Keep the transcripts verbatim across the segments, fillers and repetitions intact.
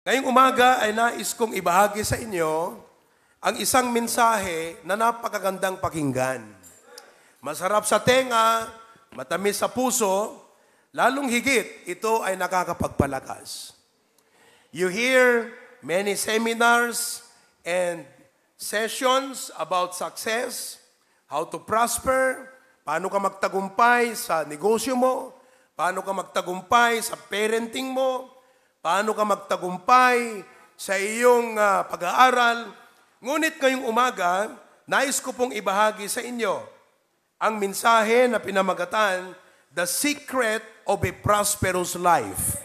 Ngayong umaga ay nais kong ibahagi sa inyo ang isang mensahe na napakagandang pakinggan. Masarap sa tenga, matamis sa puso, lalong higit, ito ay nakakapagpalakas. You hear many seminars and sessions about success, how to prosper, paano ka magtagumpay sa negosyo mo, paano ka magtagumpay sa parenting mo, paano ka magtagumpay sa iyong uh, pag-aaral. Ngunit ngayong umaga, nais ko pong ibahagi sa inyo ang mensahe na pinamagatan, The Secret of a Prosperous Life.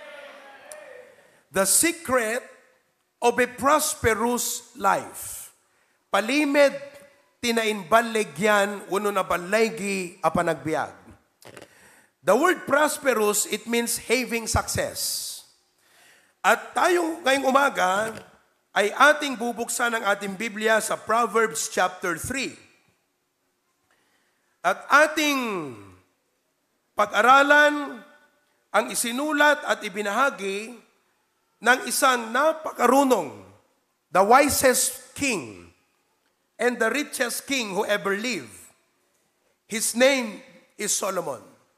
The Secret of a Prosperous Life. Palimed, tinain balegyan, uno na balaygi, apanagbiag. The word prosperous, it means having success. At tayo ngayong umaga ay ating bubuksan ang ating Biblia sa Proverbs chapter three. At ating pag-aralan ang isinulat at ibinahagi ng isang napakarunong, the wisest king and the richest king who ever lived. His name is Solomon.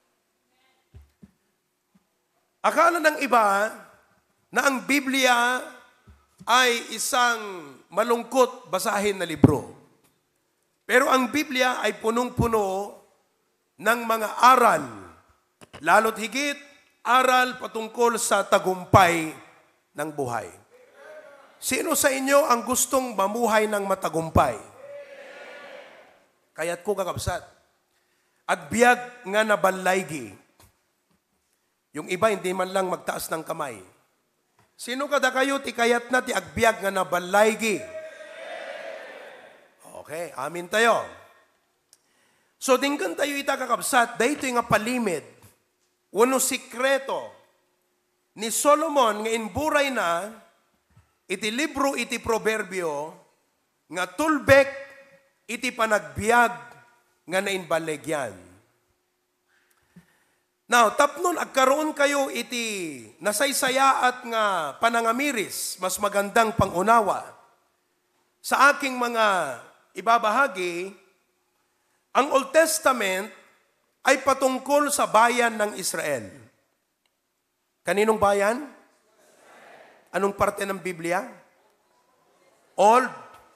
Akala ng iba na ang Biblia ay isang malungkot basahin na libro. Pero ang Biblia ay punong-puno ng mga aral, lalo't higit aral patungkol sa tagumpay ng buhay. Sino sa inyo ang gustong mamuhay ng matagumpay? Kaya't ko kakabsat. At biyag nga na balaygi. Yung iba hindi man lang magtaas ng kamay. Sino kada kayo ti kayat na ti agbyag nga nabalaygi? Okay, amin tayo. So dinggan tayo ita kakabsat, dahito nga palimid, wano sikreto ni Solomon nga inburay na, iti libro iti proverbio, nga tulbek iti panagbiag nga nainbalegyan. Now, tapnon, agkaroon kayo iti nasaysayaat nga panangamiris, mas magandang pangunawa. Sa aking mga ibabahagi, ang Old Testament ay patungkol sa bayan ng Israel. Kaninong bayan? Anong parte ng Biblia? Old.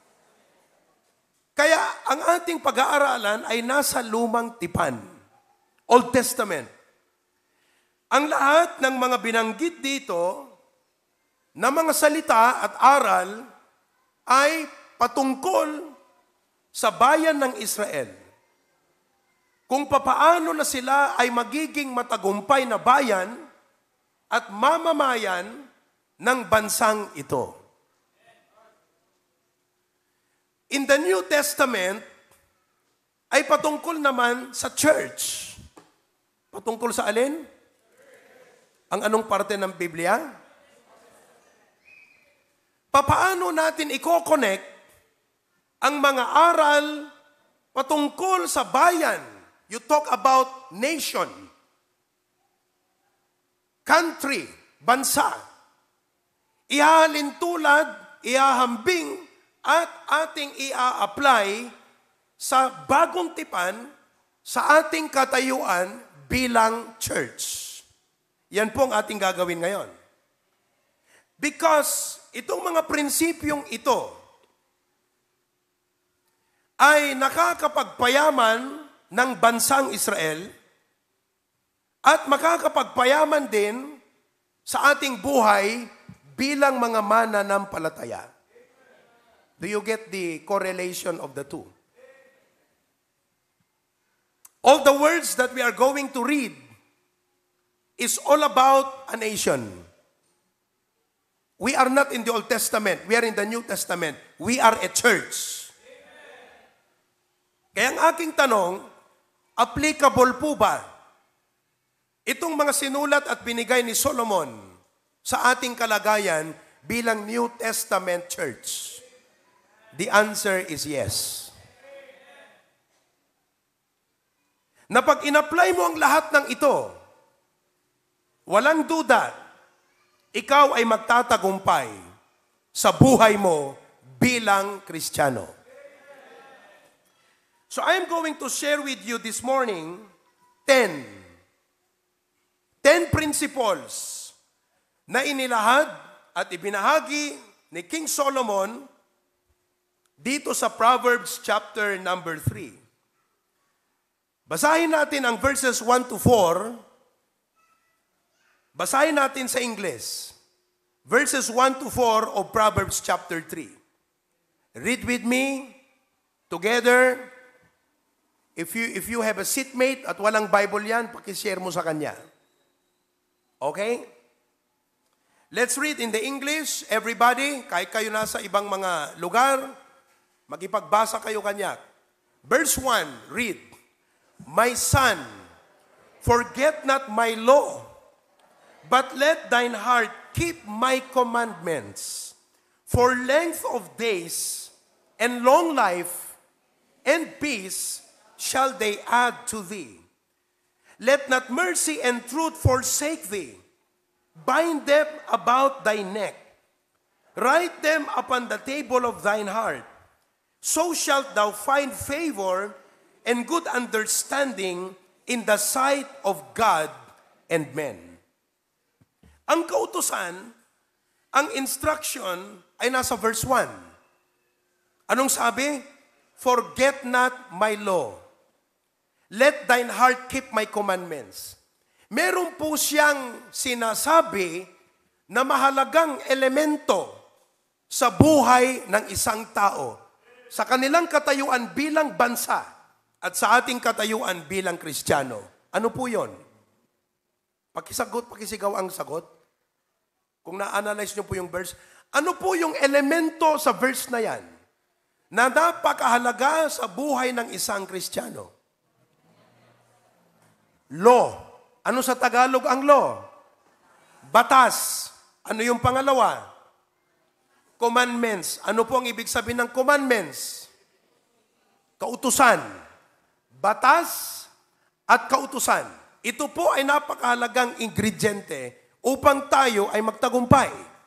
Kaya ang ating pag-aaralan ay nasa lumang tipan. Old Testament. Ang lahat ng mga binanggit dito na mga salita at aral ay patungkol sa bayan ng Israel. Kung papaano na sila ay magiging matagumpay na bayan at mamamayan ng bansang ito. In the New Testament ay patungkol naman sa church. Patungkol sa alin? Ang anong parte ng Biblia? Papaano natin i-connect ang mga aral patungkol sa bayan? You talk about nation, country, bansa. Ihahalin tulad, ihahambing, at ating ia-apply sa bagong tipan sa ating katayuan bilang church. Yan po ang ating gagawin ngayon. Because itong mga prinsipyong ito ay nakakapagpayaman ng bansang Israel at makakapagpayaman din sa ating buhay bilang mga mananampalataya. Do you get the correlation of the two? All the words that we are going to read is all about a nation. We are not in the Old Testament. We are in the New Testament. We are a church. Kaya ang aking tanong, applicable po ba itong mga sinulat at binigay ni Solomon sa ating kalagayan bilang New Testament church? The answer is yes. Na pag in-apply mo ang lahat ng ito, walang duda, ikaw ay magtatagumpay sa buhay mo bilang Kristiyano. So I'm going to share with you this morning ten. Ten principles na inilahad at ibinahagi ni King Solomon dito sa Proverbs chapter number three. Basahin natin ang verses one to four. Basahin natin sa English. Verses one to four of Proverbs chapter three. Read with me together. If you if you have a seatmate at walang Bible yan, pakishare mo sa kanya. Okay? Let's read in the English. Everybody, kahit kayo nasa ibang mga lugar, magipagbasa kayo kanya. Verse one, read. My son, forget not my law, but let thine heart keep my commandments. For length of days and long life and peace shall they add to thee. Let not mercy and truth forsake thee. Bind them about thy neck. Write them upon the table of thine heart. So shalt thou find favor and good understanding in the sight of God and men. Ang kautusan, ang instruction ay nasa verse one. Anong sabi? Forget not my law. Let thine heart keep my commandments. Meron po siyang sinasabi na mahalagang elemento sa buhay ng isang tao, sa kanilang katayuan bilang bansa at sa ating katayuan bilang Kristiyano. Ano po yon? Pakisagot, pakisigaw ang sagot. Kung na-analyze nyo po yung verse, ano po yung elemento sa verse na yan na napakahalaga sa buhay ng isang Kristiyano? Law. Ano sa Tagalog ang law? Batas. Ano yung pangalawa? Commandments. Ano po ang ibig sabihin ng commandments? Kautusan. Batas at kautusan. Ito po ay napakahalagang ingrediente upang tayo ay magtagumpay.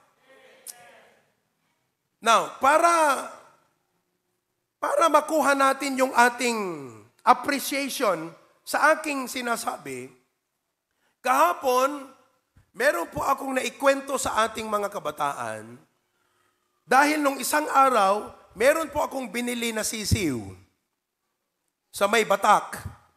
Now, para para makuha natin yung ating appreciation sa aking sinasabi, kahapon, meron po akong naikwento sa ating mga kabataan dahil nung isang araw, meron po akong binili na sisiw sa may Batak.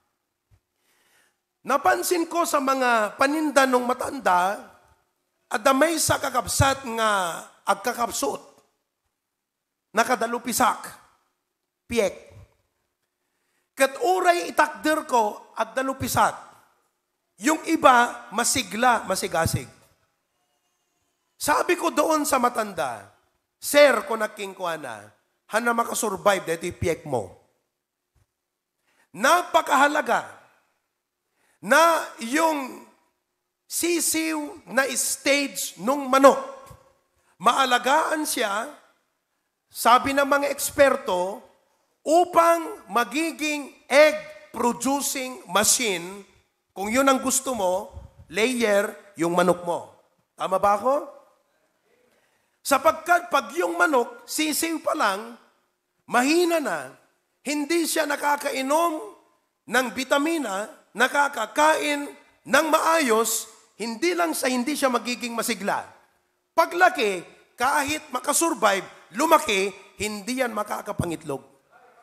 Napansin ko sa mga paninda nung matanda at damay sa kakabsat nga agkakapsot, nakadalupisak, piyek. Kat uray itakder ko at dalupisat. Yung iba, masigla, masigasig. Sabi ko doon sa matanda, Sir, kung nakingkuha na, hana makasurvive dito ipiyek mo. Napakahalaga na yung sisiw na stage nung manok, maalagaan siya, sabi ng mga eksperto, upang magiging egg-producing machine, kung yun ang gusto mo, layer yung manok mo. Tama ba ako? Sapagkat pag yung manok, sisiw pa lang, mahina na, hindi siya nakakainom ng bitamina, nakakakain ng maayos, hindi lang sa hindi siya magiging masigla. Paglaki, kahit makasurvive, lumaki, hindi yan makakapangitlog.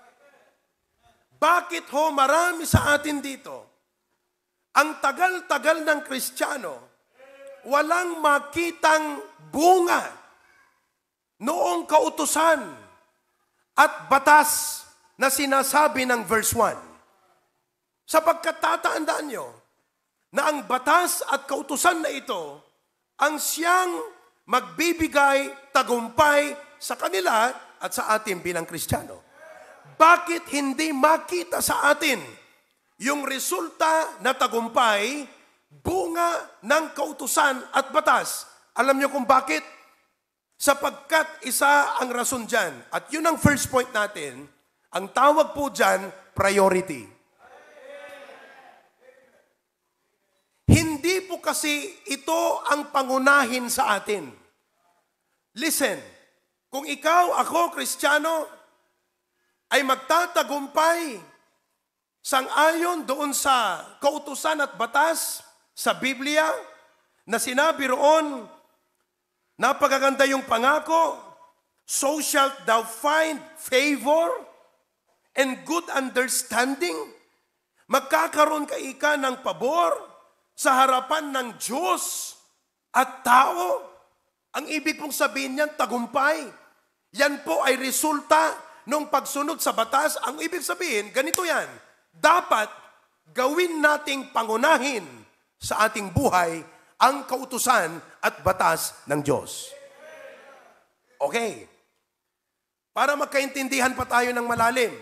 Bakit ho marami sa atin dito, ang tagal-tagal ng Kristiyano, walang makitang bunga noong kautusan at batas na sinasabi ng verse one. Sapagkat tatandaan nyo na ang batas at kautusan na ito ang siyang magbibigay tagumpay sa kanila at sa atin bilang Kristiyano. Bakit hindi makita sa atin yung resulta na tagumpay, bunga ng kautusan at batas? Alam niyo kung bakit? Sapagkat isa ang rason dyan. At yun ang first point natin. Ang tawag po dyan, priority. Hindi po kasi ito ang pangunahin sa atin. Listen, kung ikaw, ako, Kristiyano, ay magtatagumpay sang-ayon doon sa kautusan at batas sa Biblia na sinabi roon, napakaganda yung pangako, so shalt thou find favor and good understanding. Magkakaroon ka ika ng pabor sa harapan ng Diyos at tao. Ang ibig pong sabihin niyan, tagumpay. Yan po ay resulta ng pagsunod sa batas. Ang ibig sabihin, ganito yan. Dapat gawin nating pangunahin sa ating buhay ang kautusan at batas ng Diyos. Okay. Para magkaintindihan pa tayo ng malalim.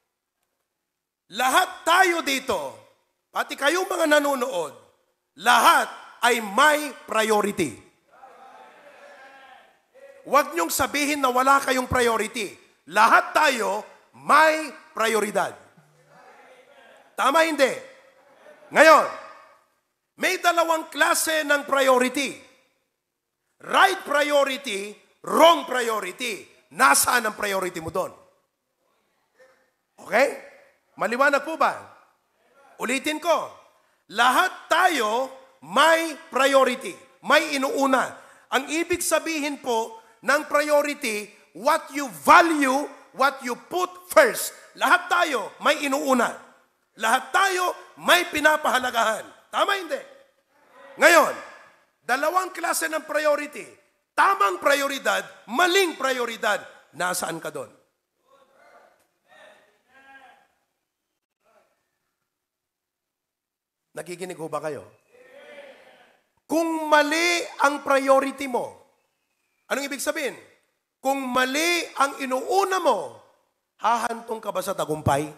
Lahat tayo dito, pati kayong mga nanonood, lahat ay may priority. Huwag niyong sabihin na wala kayong priority. Lahat tayo may prioridad. Tama hindi? Ngayon, may dalawang klase ng priority. Right priority, wrong priority. Nasaan ang priority mo doon? Okay? Maliwanag po ba? Ulitin ko. Lahat tayo may priority. May inuuna. Ang ibig sabihin po ng priority, what you value, what you put first. Lahat tayo may inuuna. Lahat tayo may pinapahalagahan. Tama hindi? Ngayon, dalawang klase ng priority. Tamang prioridad, maling prioridad. Nasaan ka doon? Nakikinig ho ba kayo? Kung mali ang priority mo, anong ibig sabihin? Kung mali ang inuuna mo, hahantong ka ba sa tagumpay?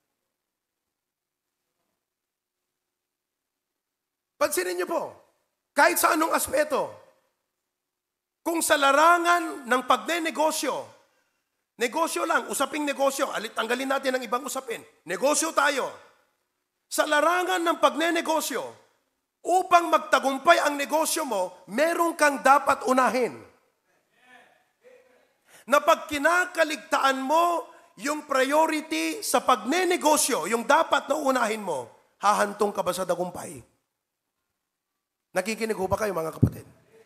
Pansinin niyo po, kahit sa anong aspeto, kung sa larangan ng pagnenegosyo, negosyo lang, usaping negosyo, alit, tanggalin natin ang ibang usapin. Negosyo tayo. Sa larangan ng pagnenegosyo, upang magtagumpay ang negosyo mo, meron kang dapat unahin. Na pag kinakaligtaan mo yung priority sa pagnenegosyo, yung dapat na unahin mo, hahantong ka ba sa tagumpay? Nakikinig ho ba kayo mga kapatid?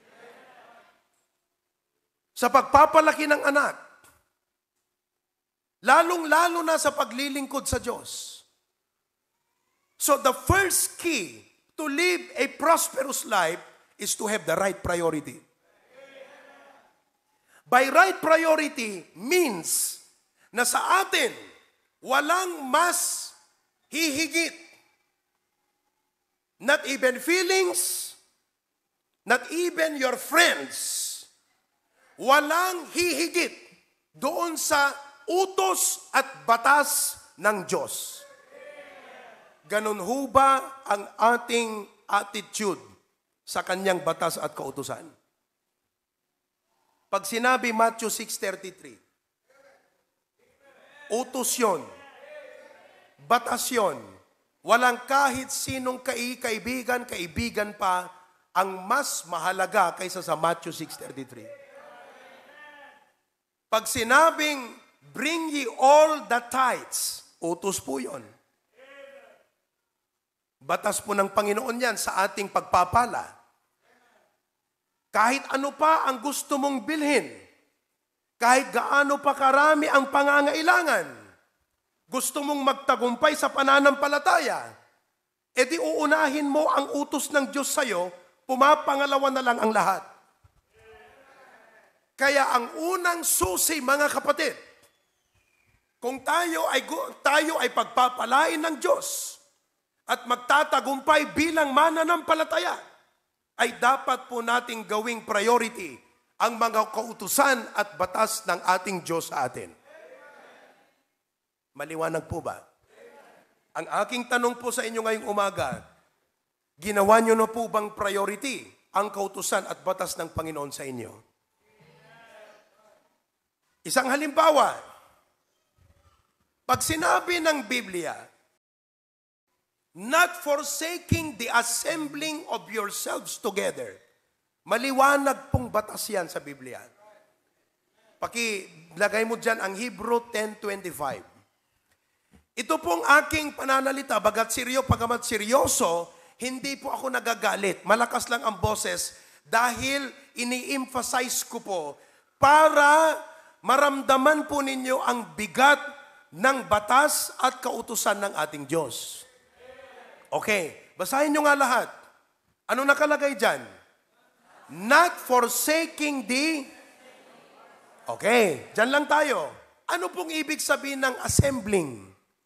Sa pagpapalaki ng anak, lalong-lalo na sa paglilingkod sa Diyos. So the first key to live a prosperous life is to have the right priority. By right priority means na sa atin, walang mas hihigit. Not even feelings, not even your friends. Walang hihigit doon sa utos at batas ng Diyos. Ganun ho ba ang ating attitude sa kanyang batas at kautusan? Pag sinabi Matthew six thirty-three, utos yun, batas yun, walang kahit sinong kaibigan, kaibigan pa ang mas mahalaga kaysa sa Matthew six thirty-three. Pag sinabing, bring ye all the tithes, utos po yun. Batas po ng Panginoon yan sa ating pagpapala. Kahit ano pa ang gusto mong bilhin, kahit gaano pa karami ang pangangailangan, gusto mong magtagumpay sa pananampalataya, edi uunahin mo ang utos ng Diyos sa'yo, pumapangalawa na lang ang lahat. Kaya ang unang susi, mga kapatid, kung tayo ay, tayo ay pagpapalain ng Diyos at magtatagumpay bilang mananampalataya, ay dapat po nating gawing priority ang mga kautusan at batas ng ating Diyos sa atin. Maliwanag po ba? Ang aking tanong po sa inyo ngayong umaga, ginawa nyo na po bang priority ang kautusan at batas ng Panginoon sa inyo? Isang halimbawa, pag sinabi ng Biblia not forsaking the assembling of yourselves together. Maliwanag pong batas yan sa Biblia. Pakilagay mo dyan ang Hebrew ten twenty-five. Ito pong aking pananalita, bagat seryo, pagamat seryoso, hindi po ako nagagalit. Malakas lang ang boses dahil ini-emphasize ko po para maramdaman po ninyo ang bigat ng batas at kautusan ng ating Diyos. Okay, basahin nyo nga lahat. Ano nakalagay dyan? Not forsaking the... Okay, dyan lang tayo. Ano pong ibig sabihin ng assembling?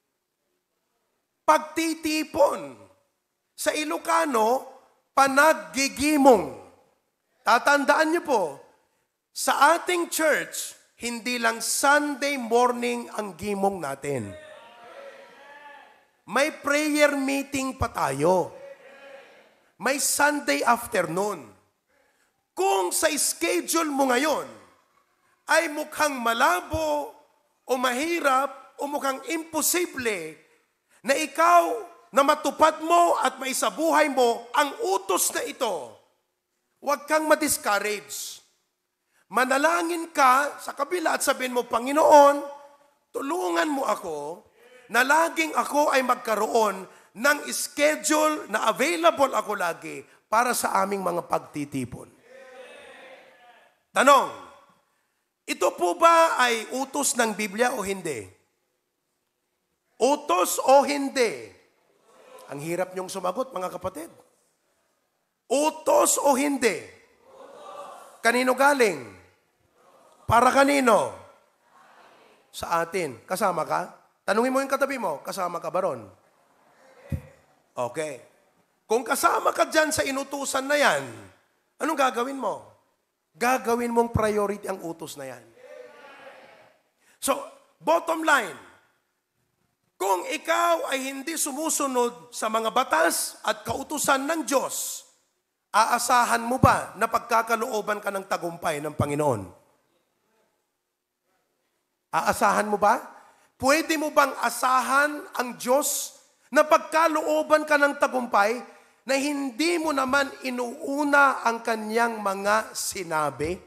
Pagtitipon. Sa Ilocano, panaggigimong. Tatandaan niyo po, sa ating church, hindi lang Sunday morning ang gimong natin. May prayer meeting pa tayo. May Sunday afternoon. Kung sa schedule mo ngayon ay mukhang malabo o mahirap o mukhang imposible na ikaw na matupad mo at maisabuhay mo ang utos na ito, huwag kang ma-discourage. Manalangin ka sa kabila at sabihin mo, Panginoon, tulungan mo ako na laging ako ay magkaroon ng schedule na available ako lagi para sa aming mga pagtitipon. Tanong, ito po ba ay utos ng Biblia o hindi? Utos o hindi? Ang hirap niyong sumagot, mga kapatid. Utos o hindi? Kanino galing? Para kanino? Sa atin. Kasama ka? Tanungin mo yung katabi mo, kasama ka ba ron? Okay. Kung kasama ka dyan sa inutusan na yan, anong gagawin mo? Gagawin mong priority ang utos na yan. So, bottom line, kung ikaw ay hindi sumusunod sa mga batas at kautusan ng Diyos, aasahan mo ba na pagkakalooban ka ng tagumpay ng Panginoon? Aasahan mo ba? Pwede mo bang asahan ang Diyos na pagkalooban ka ng tagumpay na hindi mo naman inuuna ang kanyang mga sinabi?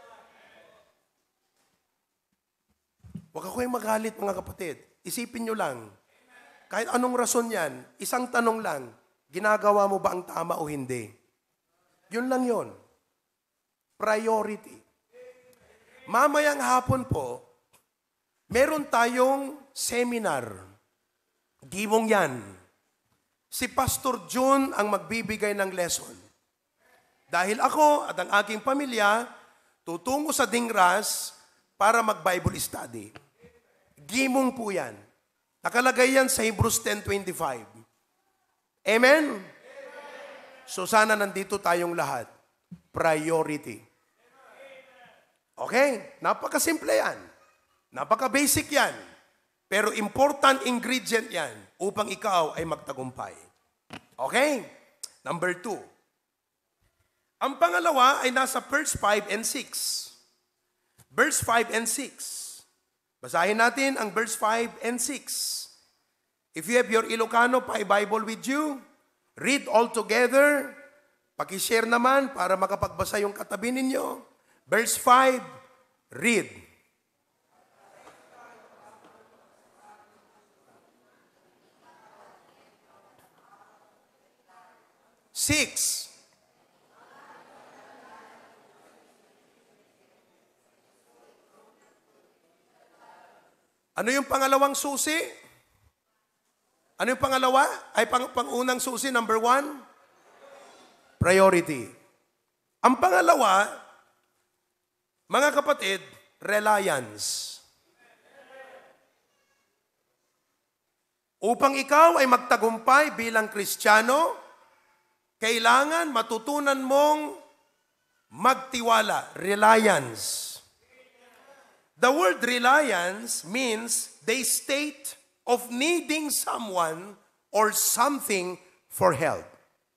Huwag ako yung magalit, mga kapatid. Isipin nyo lang, kahit anong rason yan, isang tanong lang, ginagawa mo ba ang tama o hindi? Yun lang yun. Priority. Mamayang hapon po, meron tayong seminar. Gimong yan. Si Pastor June ang magbibigay ng lesson. Dahil ako at ang aking pamilya, tutungo sa Dingras para mag-Bible study. Gimong po yan. Nakalagay yan sa Hebrews ten twenty-five. Amen? So sana nandito tayong lahat. Priority. Okay? Napakasimple yan. Napaka-basic yan. Pero important ingredient yan upang ikaw ay magtagumpay. Okay? Number two. Ang pangalawa ay nasa verse five and six. Verse five and six. Basahin natin ang verse five and six. If you have your Ilocano Bible with you, read all together. Pakishare naman para makapagbasa yung katabi ninyo. Verse five, read. Six. Ano yung pangalawang susi? Ano yung pangalawa? Ay pang, pangunang susi, number one? Priority. Ang pangalawa, mga kapatid, reliance. Upang ikaw ay magtagumpay bilang Kristiyano, kailangan matutunan mong magtiwala, reliance. The word reliance means the state of needing someone or something for help.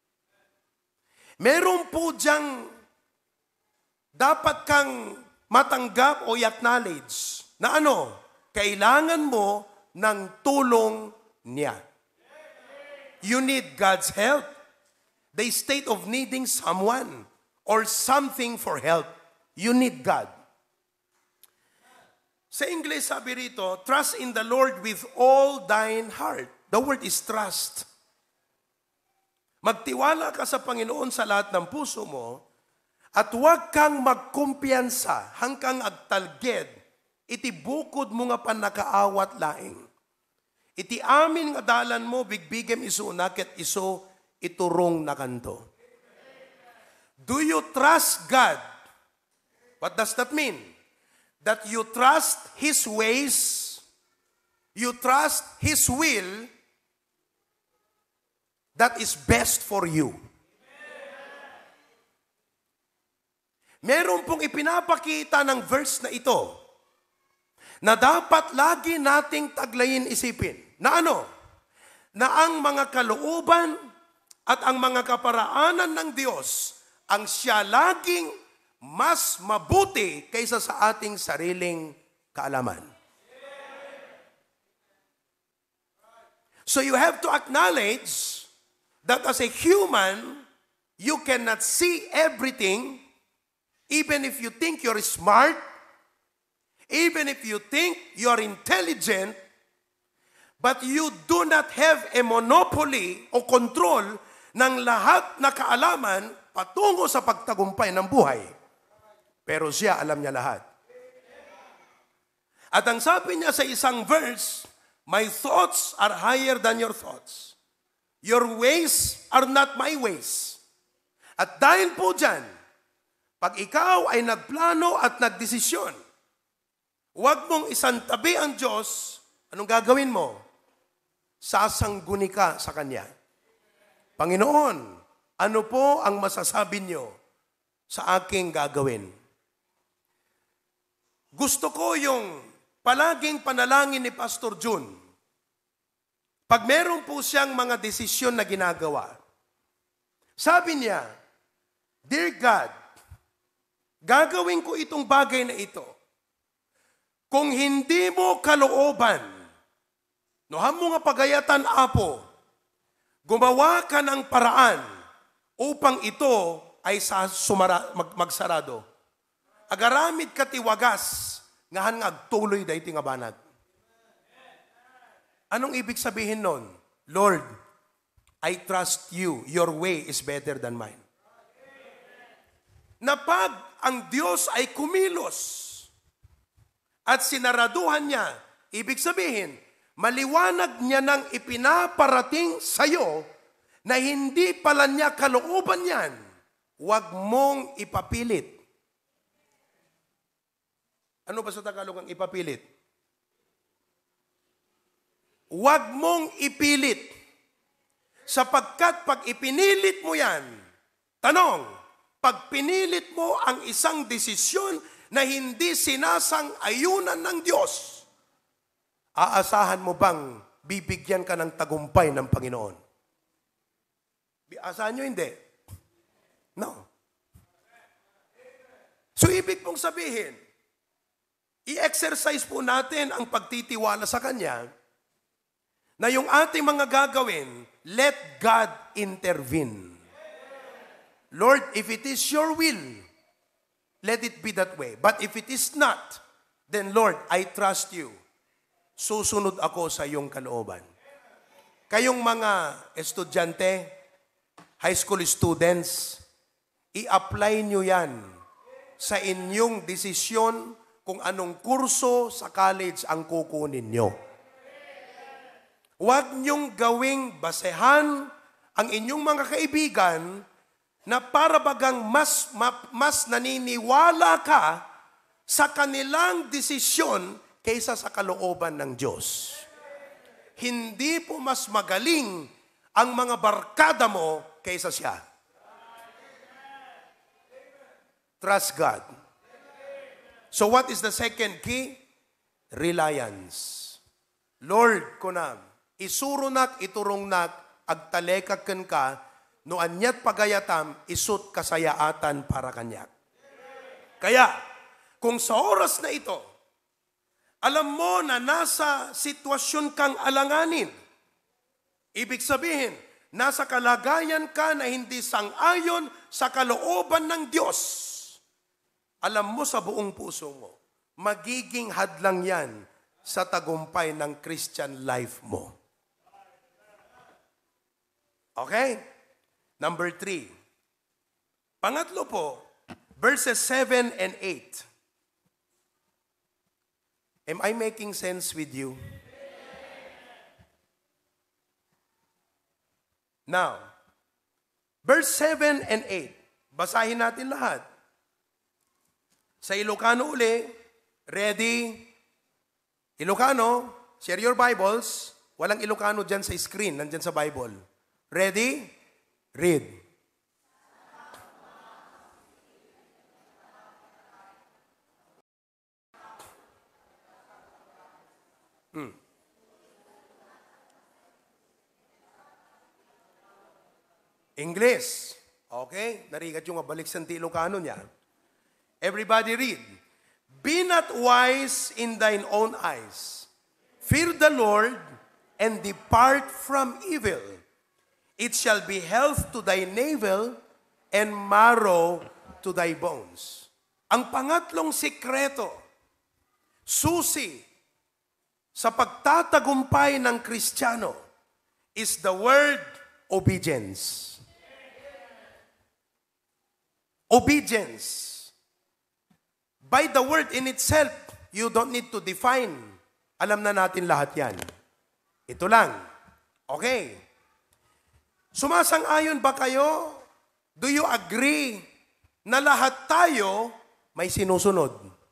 Meron po diyang dapat kang matanggap o i-acknowledge na ano, kailangan mo ng tulong niya. You need God's help. The state of needing someone or something for help. You need God. Sa English, sabi rito, trust in the Lord with all thine heart. The word is trust. Magtiwala ka sa Panginoon sa lahat ng puso mo at huwag kang magkumpiyansa hanggang agtalged, iti bukod mo nga panakaawat laing. Iti amin nga dalan mo, bigbigem iso nakit iso iturong na kanto. Do you trust God? What does that mean? That you trust His ways, you trust His will, that is best for you. Meron pong ipinapakita ng verse na ito na dapat lagi nating taglayin isipin. Na ano? Na ang mga kalooban at ang mga kaparaanan ng Diyos ang siya laging mas mabuti kaysa sa ating sariling kaalaman. So you have to acknowledge that as a human, you cannot see everything, even if you think you're smart, even if you think you're intelligent, but you do not have a monopoly o control ng lahat na kaalaman patungo sa pagtagumpay ng buhay. Pero siya alam niya lahat. At ang sabi niya sa isang verse, my thoughts are higher than your thoughts. Your ways are not my ways. At dahil po dyan, pag ikaw ay nagplano at nagdesisyon, huwag mong isantabi ang Diyos, anong gagawin mo? Sasangguni ka sa Kanya. Panginoon, ano po ang masasabi niyo sa aking gagawin? Gusto ko yung palaging panalangin ni Pastor Jun. Pag meron po siyang mga desisyon na ginagawa, sabi niya, Dear God, gagawin ko itong bagay na ito. Kung hindi mo kalooban, nohan mo nga pagayatan, Apo, gumawa ka ng paraan upang ito ay sa sumara, mag, magsarado. Agaramid ka tiwagas, ngahan nga agtuloy dahi nga banat. Anong ibig sabihin nun? Lord, I trust you. Your way is better than mine. Na pag ang Diyos ay kumilos at sinaraduhan niya, ibig sabihin, maliwanag niya nang ipinaparating sa'yo na hindi pala niya kalooban yan, huwag mong ipapilit. Ano ba sa Tagalog ang ipapilit? Huwag mong ipilit. Sapagkat pag ipinilit mo yan, tanong, pag pinilit mo ang isang desisyon na hindi sinasang-ayunan ng Diyos, aasahan mo bang bibigyan ka ng tagumpay ng Panginoon? Aasahan nyo hindi? No. So ibig pong sabihin, i-exercise po natin ang pagtitiwala sa Kanya na yung ating mga gagawin, let God intervene. Lord, if it is your will, let it be that way. But if it is not, then Lord, I trust you. Susunod ako sa iyong kalooban. Kayong mga estudyante, high school students, i-apply nyo yan sa inyong desisyon kung anong kurso sa college ang kukunin nyo. Huwag nyong gawing basehan ang inyong mga kaibigan na para bagang mas, mas naniniwala ka sa kanilang desisyon kaysa sa kalooban ng Diyos. Hindi po mas magaling ang mga barkada mo kaysa siya. Trust God. So what is the second key? Reliance. Lord, kunam, isuro nak, iturong nak, agtalekaken ka, no anyat pagayatam, isut kasayaatan para kanyak. Kaya, kung sa oras na ito, alam mo na nasa sitwasyon kang alanganin, ibig sabihin, nasa kalagayan ka na hindi sang-ayon sa kalooban ng Diyos, alam mo sa buong puso mo, magiging hadlang yan sa tagumpay ng Christian life mo. Okay? Number three. Pangatlo po, verses seven and eight. Am I making sense with you? Now, verse seven and eight. Basahin natin lahat. Sa Ilocano uli, ready? Ilocano, share your Bibles. Walang Ilocano dyan sa screen, nandyan sa Bible. Ready? Read. Hmm. English. Okay? Narigat yung mabalik sa Ilocano niya. Everybody read. Be not wise in thine own eyes. Fear the Lord and depart from evil. It shall be health to thy navel and marrow to thy bones. Ang pangatlong sikreto, susi sa pagtatagumpay ng Kristiyano is the word obedience. Obedience. By the word in itself, you don't need to define. Alam na natin lahat yan. Ito lang. Okay. Sumasang-ayon ba kayo? Do you agree na lahat tayo may sinusunod?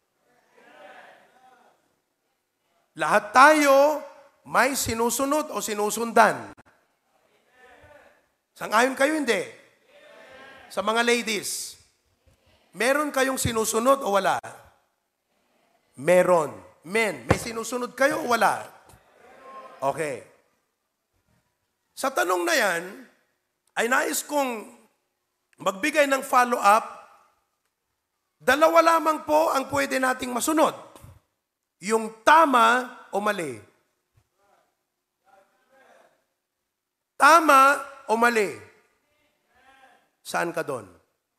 Lahat tayo may sinusunod o sinusundan. Sang-ayon kayo, hindi? Sa mga ladies, meron kayong sinusunod o wala? Meron. Men, may sinusunod kayo o wala? Okay. Sa tanong na yan, ay nais kong magbigay ng follow-up. Dalawa lamang po ang pwede nating masunod. Yung tama o mali. Tama o mali. Saan ka doon?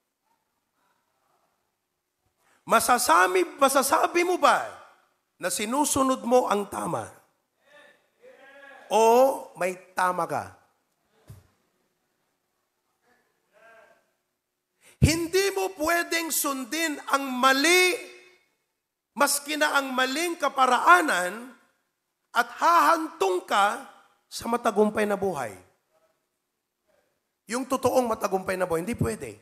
Masasabi, masasabi mo ba na sinusunod mo ang tama? O may tama ka? Hindi mo pwedeng sundin ang mali, maski na ang maling kaparaanan, at hahantong ka sa matagumpay na buhay. Yung totoong matagumpay na buhay, hindi pwede.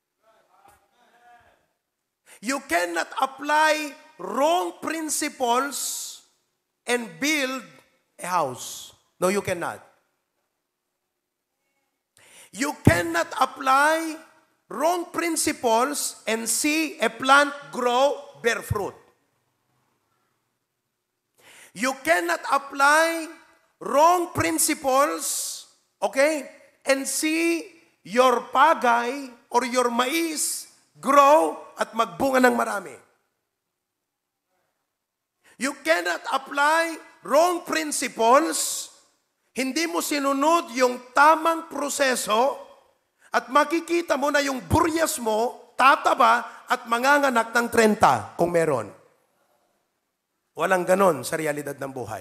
You cannot apply wrong principles and build a house. No, you cannot. You cannot apply wrong principles and see a plant grow, bear fruit. You cannot apply wrong principles, okay, and see your pagay or your mais grow at magbunga ng marami. You cannot apply wrong principles, hindi mo sinunod yung tamang proseso, at makikita mo na yung buryas mo, tataba at manganganak ng trenta kung meron. Walang ganon sa realidad ng buhay.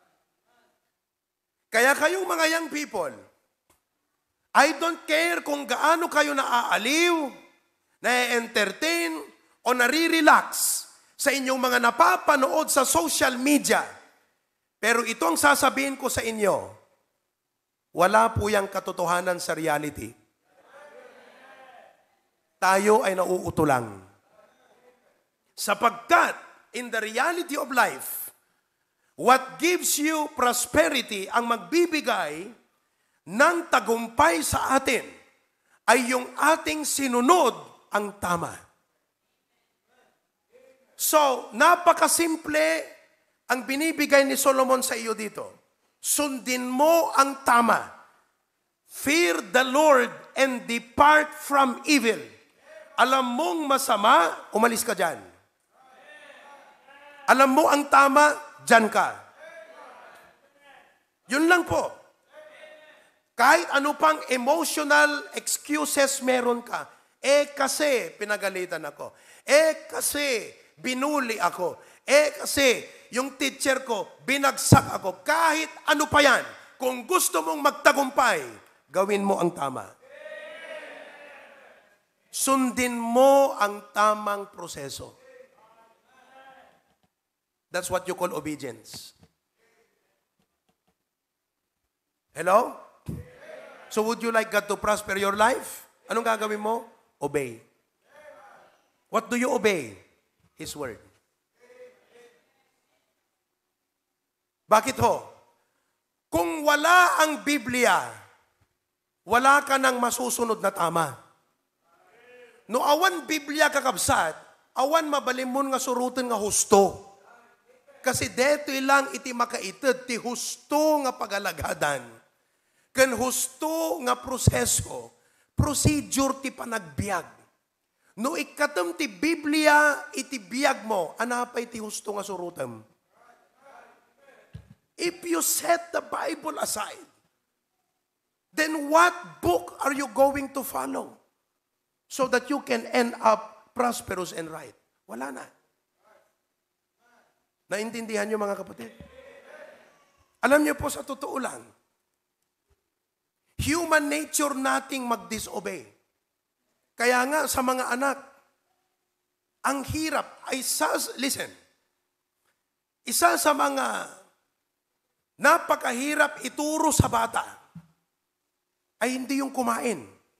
Kaya kayong mga young people, I don't care kung gaano kayo naaaliw, na-entertain, o nare-relax sa inyong mga napapanood sa social media. Pero ito ang sasabihin ko sa inyo, wala po yung katotohanan sa reality. Tayo ay nauuto lang. Sapagkat, in the reality of life, what gives you prosperity, ang magbibigay ng tagumpay sa atin, ay yung ating sinunod ang tama. So, napakasimple ang binibigay ni Solomon sa iyo dito. Sundin mo ang tama. Fear the Lord and depart from evil. Alam mong masama, umalis ka dyan. Alam mo ang tama, dyan ka. Yun lang po. Kahit ano pang emotional excuses meron ka, eh kasi pinagalitan ako, eh kasi binuli ako, eh kasi yung teacher ko, binagsak ako, kahit ano pa yan, kung gusto mong magtagumpay, gawin mo ang tama. Sundin mo ang tamang proseso. That's what you call obedience. Hello? So would you like God to prosper your life? Anong gagawin mo? Obey. What do you obey? His word. Bakit ho? Kung wala ang Biblia, wala ka nang masusunod na tama. No awan Biblia kakabsat, awan mabalimon nga surutan nga husto. Kasi deto lang iti makaited ti husto nga pagalagadan. Kan husto nga proseso, procedure ti panagbiag. No ikatem ti Biblia iti biag mo, anapay ti husto nga surutem. If you set the Bible aside, then what book are you going to follow? So that you can end up prosperous and right. Wala na. Naintindihan niyo mga kapatid? Alam niyo po sa totoo lang, human nature nating mag-disobey. Kaya nga sa mga anak, ang hirap ay, sas, listen, isa sa mga napakahirap ituro sa bata ay hindi yung kumain.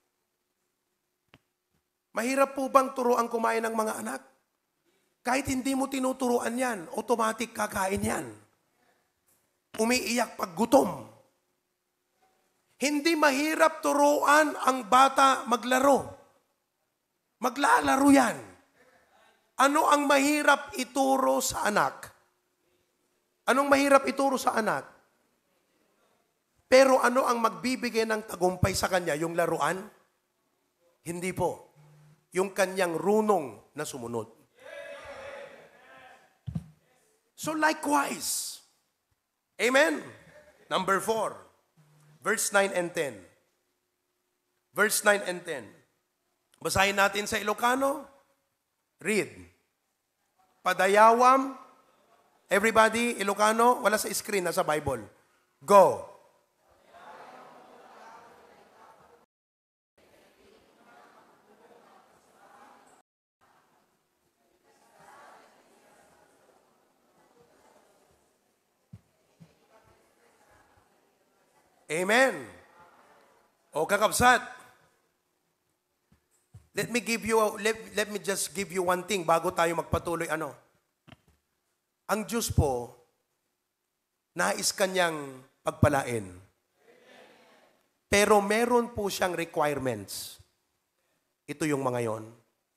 Mahirap po bang turuan kumain ng mga anak? Kahit hindi mo tinuturuan yan, automatic kakain yan. Umiiyak pag gutom. Hindi mahirap turuan ang bata maglaro. Maglalaro yan. Ano ang mahirap ituro sa anak? Anong mahirap ituro sa anak? Pero ano ang magbibigay ng tagumpay sa kanya? Yung laruan? Hindi po. Yung kanyang runong na sumunod. So likewise. Amen? Number four. Verse nine and ten. Verse nine and ten. Basahin natin sa Ilocano. Read. Padayawam. Everybody, Ilocano, wala sa screen, nasa Bible. Go. Amen. O kakabsat, let me give you, let, let me just give you one thing bago tayo magpatuloy. Ano? Ang Diyos po, nais kanyang pagpalain. Pero meron po siyang requirements. Ito yung mga yon.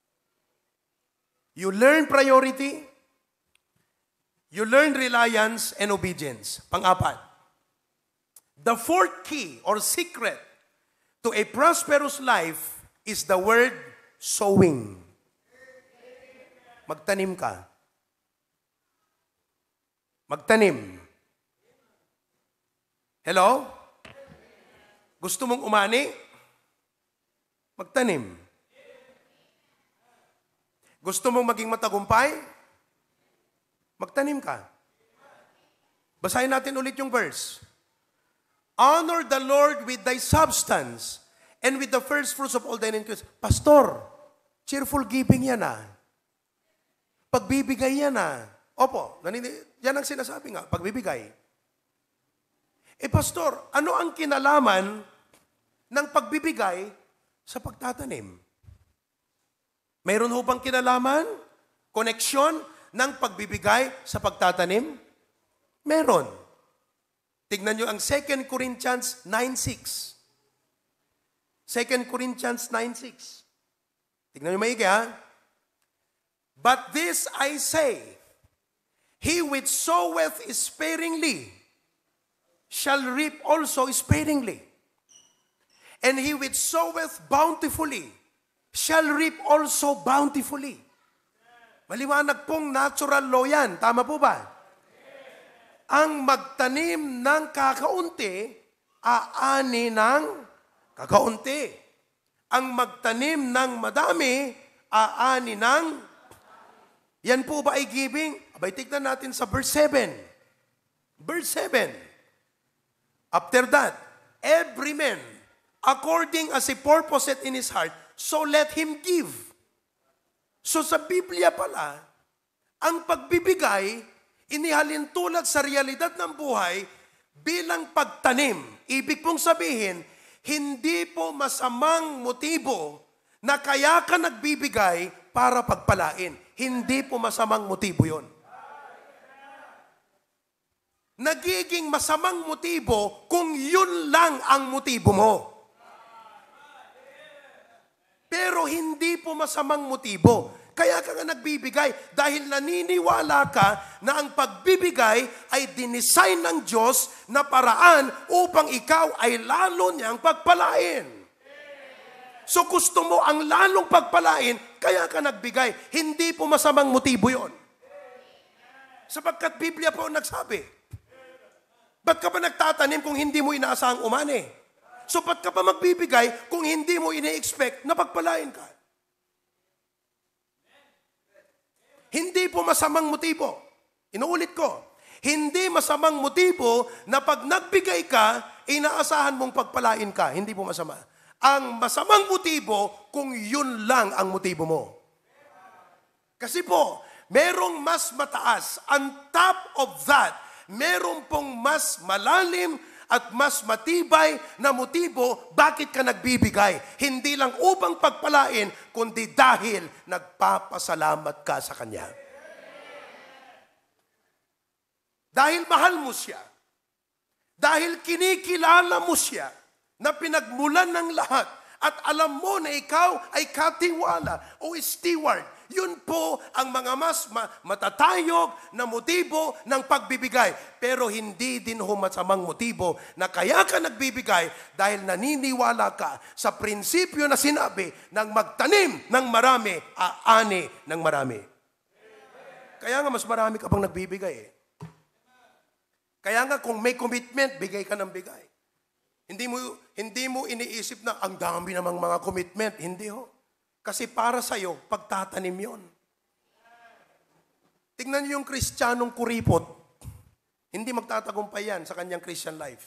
You learn priority, you learn reliance and obedience. Pang-apat. The fourth key or secret to a prosperous life is the word sowing. Magtanim ka. Magtanim. Hello? Gusto mong umani? Magtanim. Gusto mong maging matagumpay? Magtanim ka. Basahin natin ulit yung verse. Honor the Lord with thy substance and with the first fruits of all thine increase. Pastor, cheerful giving yan ah. Pagbibigay yan ah. Opo, yan ang sinasabi nga, pagbibigay. Eh pastor, ano ang kinalaman ng pagbibigay sa pagtatanim? Mayroon ho bang kinalaman? Koneksyon ng pagbibigay sa pagtatanim? Meron. Tignan nyo ang Second Corinthians nine six. Second Corinthians nine six. Tignan nyo maigi ha. But this I say, he which soweth sparingly shall reap also sparingly. And he which soweth bountifully shall reap also bountifully. Maliwanag pong natural law yan. Tama po ba? Ang magtanim ng kakaunti aani ng kakaunti. Ang magtanim ng madami, aani ng... Yan po ba ay giving? Abay, tignan natin sa verse seven. Verse seven. After that, every man, according as he purposeth in his heart, so let him give. So sa Biblia pala, ang pagbibigay, inihalin tulad sa realidad ng buhay bilang pagtanim. Ibig pong sabihin, hindi po masamang motibo na kaya ka nagbibigay para pagpalain. Hindi po masamang motibo yon. Nagiging masamang motibo kung yun lang ang motibo mo. Pero hindi po masamang motibo. Kaya ka nga nagbibigay dahil naniniwala ka na ang pagbibigay ay dinisign ng Diyos na paraan upang ikaw ay lalo niyang pagpalain. So gusto mo ang lalong pagpalain, kaya ka nagbigay. Hindi po masamang motibo yon. Sapagkat Biblia po nagsabi. Ba't ka pa nagtatanim kung hindi mo inaasahang umani? So ba't ka pa magbibigay kung hindi mo ini-expect na pagpalain ka? Hindi po masamang motibo. Inuulit ko. Hindi masamang motibo na pag nagbigay ka, inaasahan mong pagpalain ka. Hindi po masama. Ang masamang motibo kung yun lang ang motibo mo. Kasi po, merong mas mataas. On top of that, meron pong mas malalim at mas matibay na motibo bakit ka nagbibigay. Hindi lang upang pagpalain, kundi dahil nagpapasalamat ka sa Kanya. Dahil mahal mo siya. Dahil kinikilala mo siya na pinagmulan ng lahat at alam mo na ikaw ay katiwala o steward. Yun po ang mga mas matatayog na motibo ng pagbibigay. Pero hindi din ho masamang motibo na kaya ka nagbibigay dahil naniniwala ka sa prinsipyo na sinabi ng magtanim ng marami, aani ng marami. Kaya nga mas marami ka pang nagbibigay eh. Kaya nga kung may commitment, bigay ka ng bigay. Hindi mo, hindi mo iniisip na ang dami namang mga commitment. Hindi ho. Kasi para sa'yo, pagtatanim yon. Tingnan niyo yung Kristiyanong kuripot. Hindi magtatagumpay yan sa kanyang Christian life.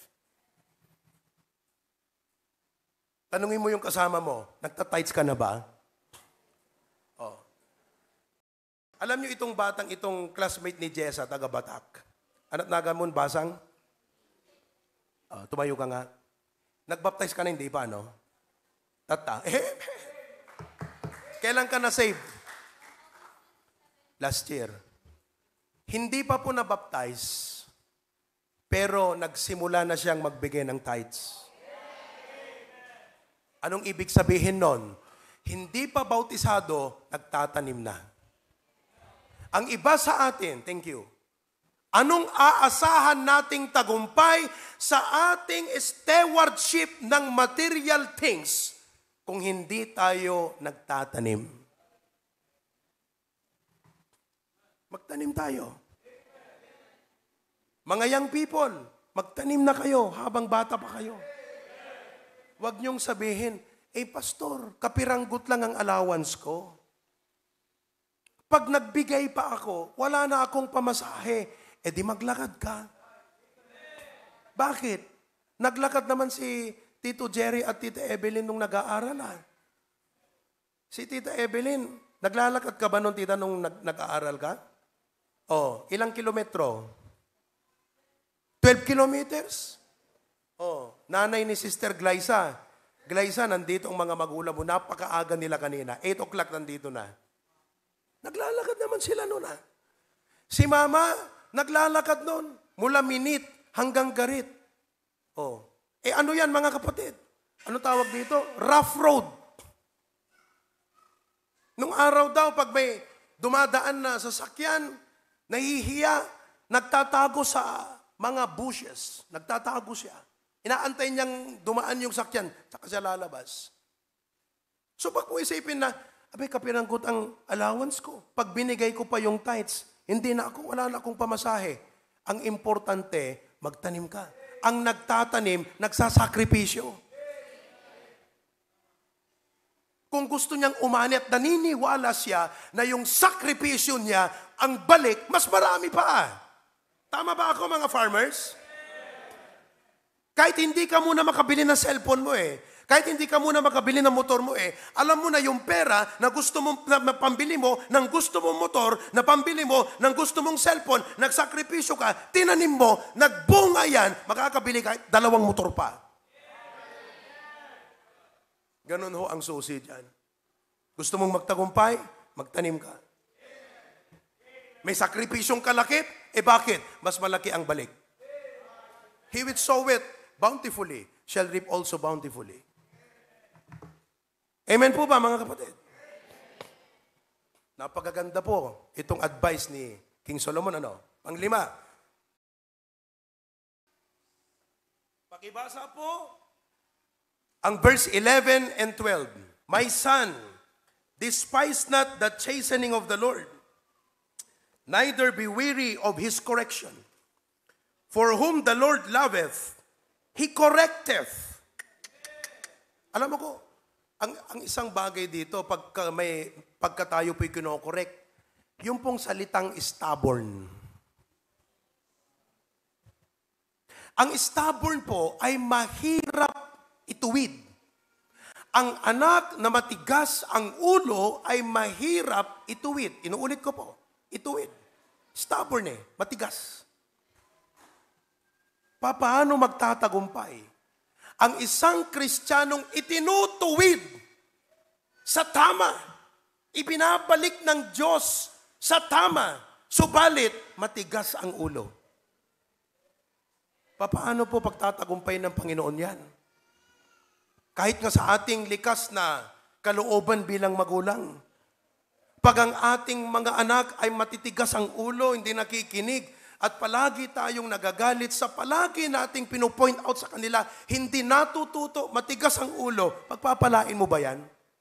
Tanungin mo yung kasama mo, nagtatights ka na ba? Oh. Alam niyo itong batang, itong classmate ni Jessa, taga Batak. Anak nagamon, basang? Oh, tumayo ka nga. Nagbaptize ka na, hindi pa, no? Tata. Eh, kailan ka na-save? Last year. Hindi pa po na-baptize, pero nagsimula na siyang magbigay ng tithes. Anong ibig sabihin nun? Hindi pa bautisado, nagtatanim na. Ang iba sa atin, thank you, anong aasahan nating tagumpay sa ating stewardship ng material things kung hindi tayo nagtatanim? Magtanim tayo. Mga young people, magtanim na kayo habang bata pa kayo. Huwag niyong sabihin, eh pastor, kapiranggot lang ang allowance ko. Pag nagbigay pa ako, wala na akong pamasahe, eh di maglakad ka. Bakit? Naglakad naman si Tito Jerry at Tita Evelyn nung nag-aaral. Ah. Si Tita Evelyn, naglalakad ka ba nung tita nung nag- nag-aaral ka? Oh, ilang kilometro? twelve kilometers? Oh, nanay ni Sister Glyza. Glyza, nandito ang mga magulang mo. Napakaaga nila kanina. eight o'clock nandito na. Naglalakad naman sila noon. Ah. Si Mama, naglalakad noon. Mula Minit hanggang Garit. Oh. Eh ano yan mga kapatid? Ano tawag dito? Rough road. Nung araw daw, pag may dumadaan na sasakyan, nahihiya, nagtatago sa mga bushes. Nagtatago siya. Inaantay niyang dumaan yung sakyan, saka siya lalabas. So pag mo isipin na, abay kapiranggot ang allowance ko. Pag binigay ko pa yung tithes, hindi na ako, wala na akong pamasahe. Ang importante, magtanim ka. ang nagtatanim, nagsasakripisyo. Kung gusto niyang umani at naniniwala siya na yung sakripisyo niya, ang balik, mas marami pa. Tama ba ako mga farmers? Kahit hindi ka muna makabili ng cellphone mo eh, kahit hindi ka muna makabili ng motor mo eh, alam mo na yung pera na gusto mo, na, na pambili mo, ng gusto mong motor, na pambili mo, ng gusto mong cellphone, nagsakripisyo ka, tinanim mo, nagbunga yan, makakabili ka dalawang motor pa. Ganun ho ang susi dyan. Gusto mong magtagumpay? Magtanim ka. May sakripisyong kalakip? Eh bakit? Mas malaki ang balik. He which sow it bountifully shall reap also bountifully. Amen po ba mga kapatid? Napakaganda po itong advice ni King Solomon. Ano? Panglima. Pakibasa po ang verse eleven and twelve. My son, despise not the chastening of the Lord, neither be weary of his correction. For whom the Lord loveth, he correcteth. Alam mo ko, ang, ang isang bagay dito, pagka, may, pagka tayo po'y kinokorek, yung pong salitang stubborn. Ang stubborn po ay mahirap ituwid. Ang anak na matigas ang ulo ay mahirap ituwid. Inuulit ko po, ituwid. Stubborn eh, matigas. Paano magtatagumpay? Ang isang Kristiyanong itinutuwid sa tama, ibinabalik ng Diyos sa tama, subalit matigas ang ulo. Paano po pagtatagumpay ng Panginoon yan? Kahit nga sa ating likas na kalooban bilang magulang, pag ang ating mga anak ay matitigas ang ulo, hindi nakikinig, at palagi tayong nagagalit sa palagi nating pinupoint out sa kanila, hindi natututo, matigas ang ulo, pagpapalain mo ba yan?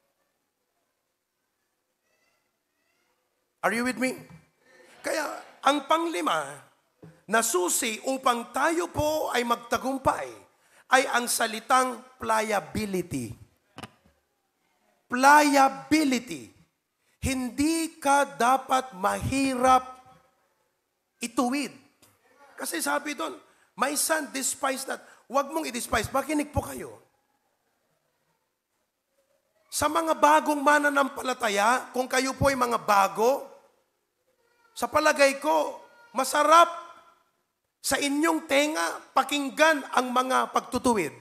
Are you with me? Kaya, ang panglima na susi upang tayo po ay magtagumpay ay ang salitang pliability. Pliability. Hindi ka dapat mahirap ituwid. Kasi sabi doon, my son, despise that. Huwag mong i-despise. Makinig po kayo. Sa mga bagong mananampalataya, kung kayo po ay mga bago, sa palagay ko, masarap sa inyong tenga pakinggan ang mga pagtutuwid.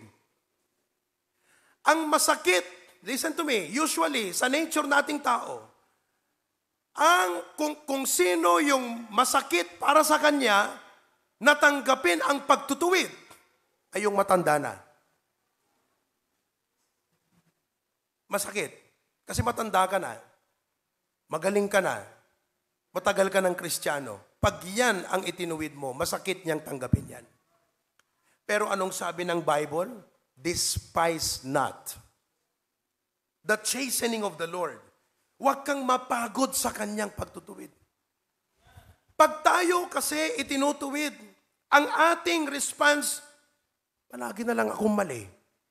Ang masakit, listen to me, usually, sa nature nating tao, ang kung, kung sino yung masakit para sa kanya, natanggapin ang pagtutuwid, ay yung matanda na. Masakit. Kasi matanda ka na. Magaling ka na. Matagal ka ng Kristiyano. Pag yan ang itinuwid mo, masakit niyang tanggapin yan. Pero anong sabi ng Bible? Despise not the chastening of the Lord. Huwag kang mapagod sa kanyang pagtutuwid. Pag tayo kasi itinutuwid, ang ating response, palagi na lang akong mali.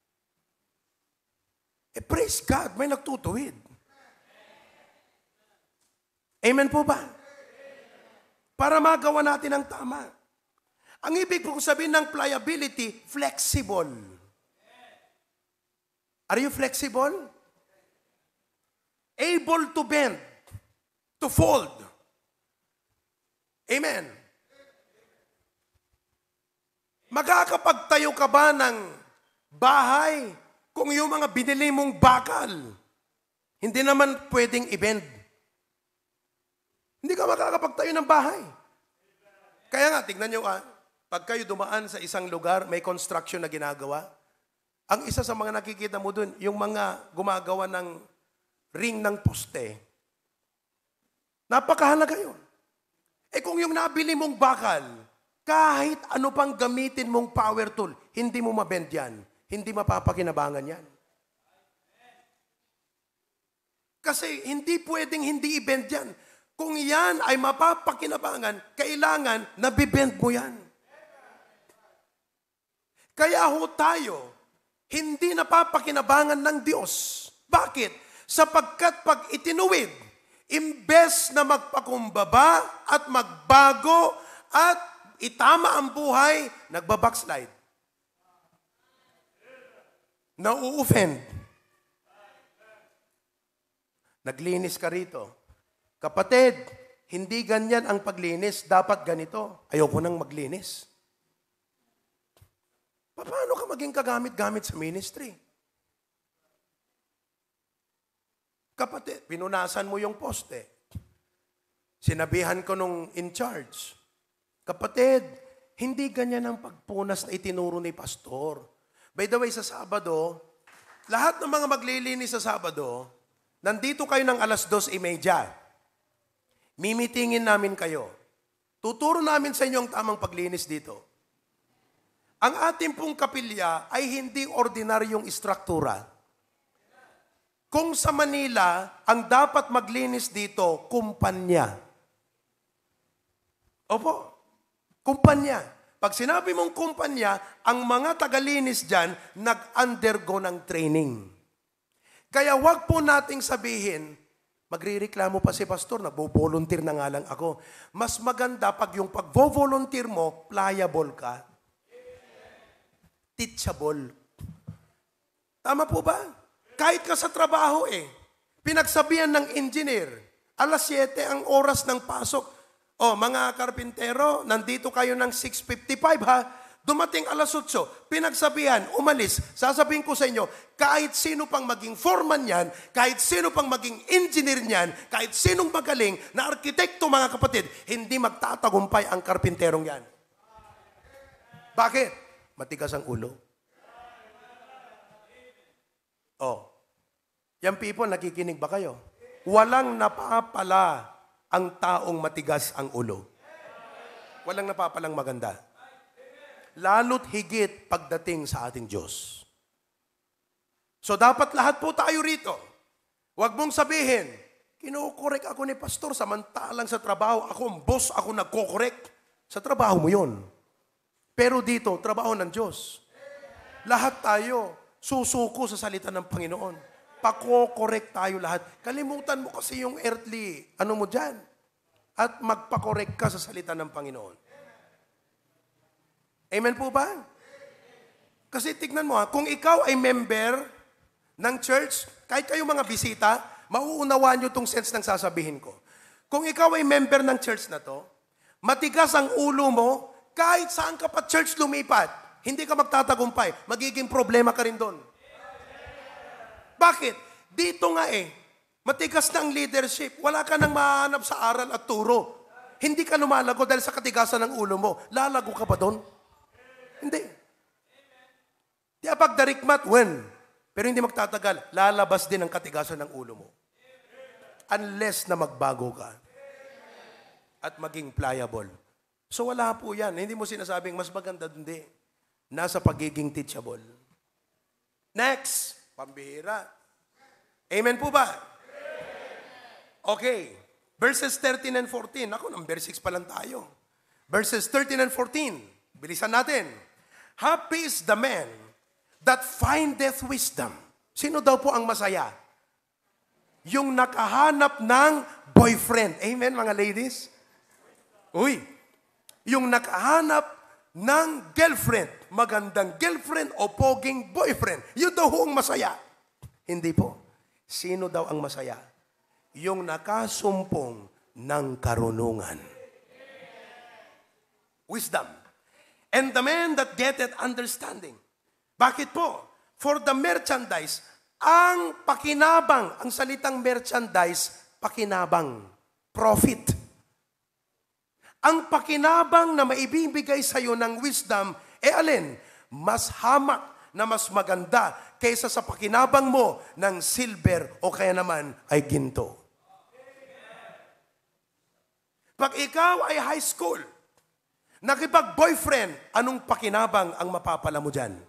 Eh, praise God, may nagtutuwid. Amen po ba? Para magawa natin ang tama. Ang ibig po sabihin ng pliability, flexible. Are you flexible? Able to bend, to fold. Amen. Magkakapagtayo ka ba ng bahay kung yung mga binili mong bakal, hindi naman pwedeng i-bend? Hindi ka makakapagtayo ng bahay. Kaya nga, tignan nyo ah, pag kayo dumaan sa isang lugar, may construction na ginagawa, ang isa sa mga nakikita mo dun, yung mga gumagawa ng ring ng poste. Napakahalaga yun. Eh kung yung nabili mong bakal, kahit ano pang gamitin mong power tool, hindi mo mabend yan. Hindi mapapakinabangan yan. Kasi hindi pwedeng hindi i-bend yan. Kung yan ay mapapakinabangan, kailangan nabibend mo yan. Kaya ho tayo, hindi napapakinabangan ng Diyos. Bakit? Sapagkat pag itinuwid, imbes na magpakumbaba at magbago at itama ang buhay, nagbabackslide. Nau-offend. Naglinis ka rito. Kapatid, hindi ganyan ang paglinis. Dapat ganito. Ayoko nang maglinis. Paano ka maging kagamit-gamit sa ministry? Kapatid, pinunasan mo yung poste. Sinabihan ko nung in charge, kapatid, hindi ganyan ang pagpunas na itinuro ni pastor. By the way, sa Sabado, lahat ng mga maglilinis sa Sabado, nandito kayo ng alas dos imedya. Mimitingin namin kayo. Tuturo namin sa inyo ang tamang paglinis dito. Ang ating pong kapilya ay hindi ordinaryong istruktura. Kung sa Manila, ang dapat maglinis dito, kumpanya. Opo, kumpanya. Pag sinabi mong kumpanya, ang mga tagalinis dyan, nag-undergo ng training. Kaya wag po nating sabihin, magrireklamo pa si pastor, nagbo-volunteer na nga lang ako. Mas maganda pag yung pag-volunteer mo, pliable ka. Teachable. Tama po ba? Kahit ka sa trabaho eh. Pinagsabihan ng engineer, alas siyete ang oras ng pasok. O, mga karpintero, nandito kayo ng six fifty-five ha. Dumating alas otso, pinagsabihan, umalis. Sasabihin ko sa inyo, kahit sino pang maging foreman yan, kahit sino pang maging engineer niyan, kahit sinong magaling na arkitekto mga kapatid, hindi magtatagumpay ang karpinterong yan. Bakit? Matigas ang ulo. Oh, yan people, nakikinig ba kayo? Walang napapala ang taong matigas ang ulo. Walang napapalang maganda. Lalo't higit pagdating sa ating Diyos. So dapat lahat po tayo rito. Huwag mong sabihin, kinukorek ako ni pastor, samantalang sa trabaho, ako ang boss, ako nagkokorek. Sa trabaho mo yun. Pero dito, trabaho ng Diyos. Lahat tayo susuko sa salita ng Panginoon. Pako-correct tayo lahat. Kalimutan mo kasi yung earthly, ano mo dyan. At magpa-correct ka sa salita ng Panginoon. Amen po ba? Kasi tignan mo ha, kung ikaw ay member ng church, kahit kayo mga bisita, mauunawaan nyo itong sense ng sasabihin ko. Kung ikaw ay member ng church na to, matigas ang ulo mo, kahit saan ka pa church lumipat, hindi ka magtatagumpay. Magiging problema ka rin doon. Bakit? Dito nga eh, matigas na ang leadership. Wala ka nang mahanap sa aral at turo. Hindi ka lumalago dahil sa katigasan ng ulo mo. Lalago ka ba doon? Hindi. Di apag darikmat, when? Pero hindi magtatagal, lalabas din ang katigasan ng ulo mo. Unless na magbago ka. At maging pliable. So wala po yan. Hindi mo sinasabing mas maganda hindi. Nasa pagiging teachable. Next, pambihira. Amen po ba? Okay. Verses thirteen and fourteen. Ako, number six pa lang tayo. Verses thirteen and fourteen. Bilisan natin. Happy is the man that findeth wisdom. Sino daw po ang masaya? Yung nakahanap ng boyfriend. Amen, mga ladies? Uy, yung nakahanap ng girlfriend, magandang girlfriend o poging boyfriend, yun daw ang masaya. Hindi po. Sino daw ang masaya? Yung nakasumpong ng karunungan. Wisdom. And the man that getteth understanding. Bakit po? For the merchandise, ang pakinabang, ang salitang merchandise, pakinabang, profit. Ang pakinabang na maibibigay sa iyo ng wisdom, e alin? Mas hamak na mas maganda kaysa sa pakinabang mo ng silver o kaya naman ay ginto. Pag ikaw ay high school, nakipag-boyfriend, anong pakinabang ang mapapala mo dyan?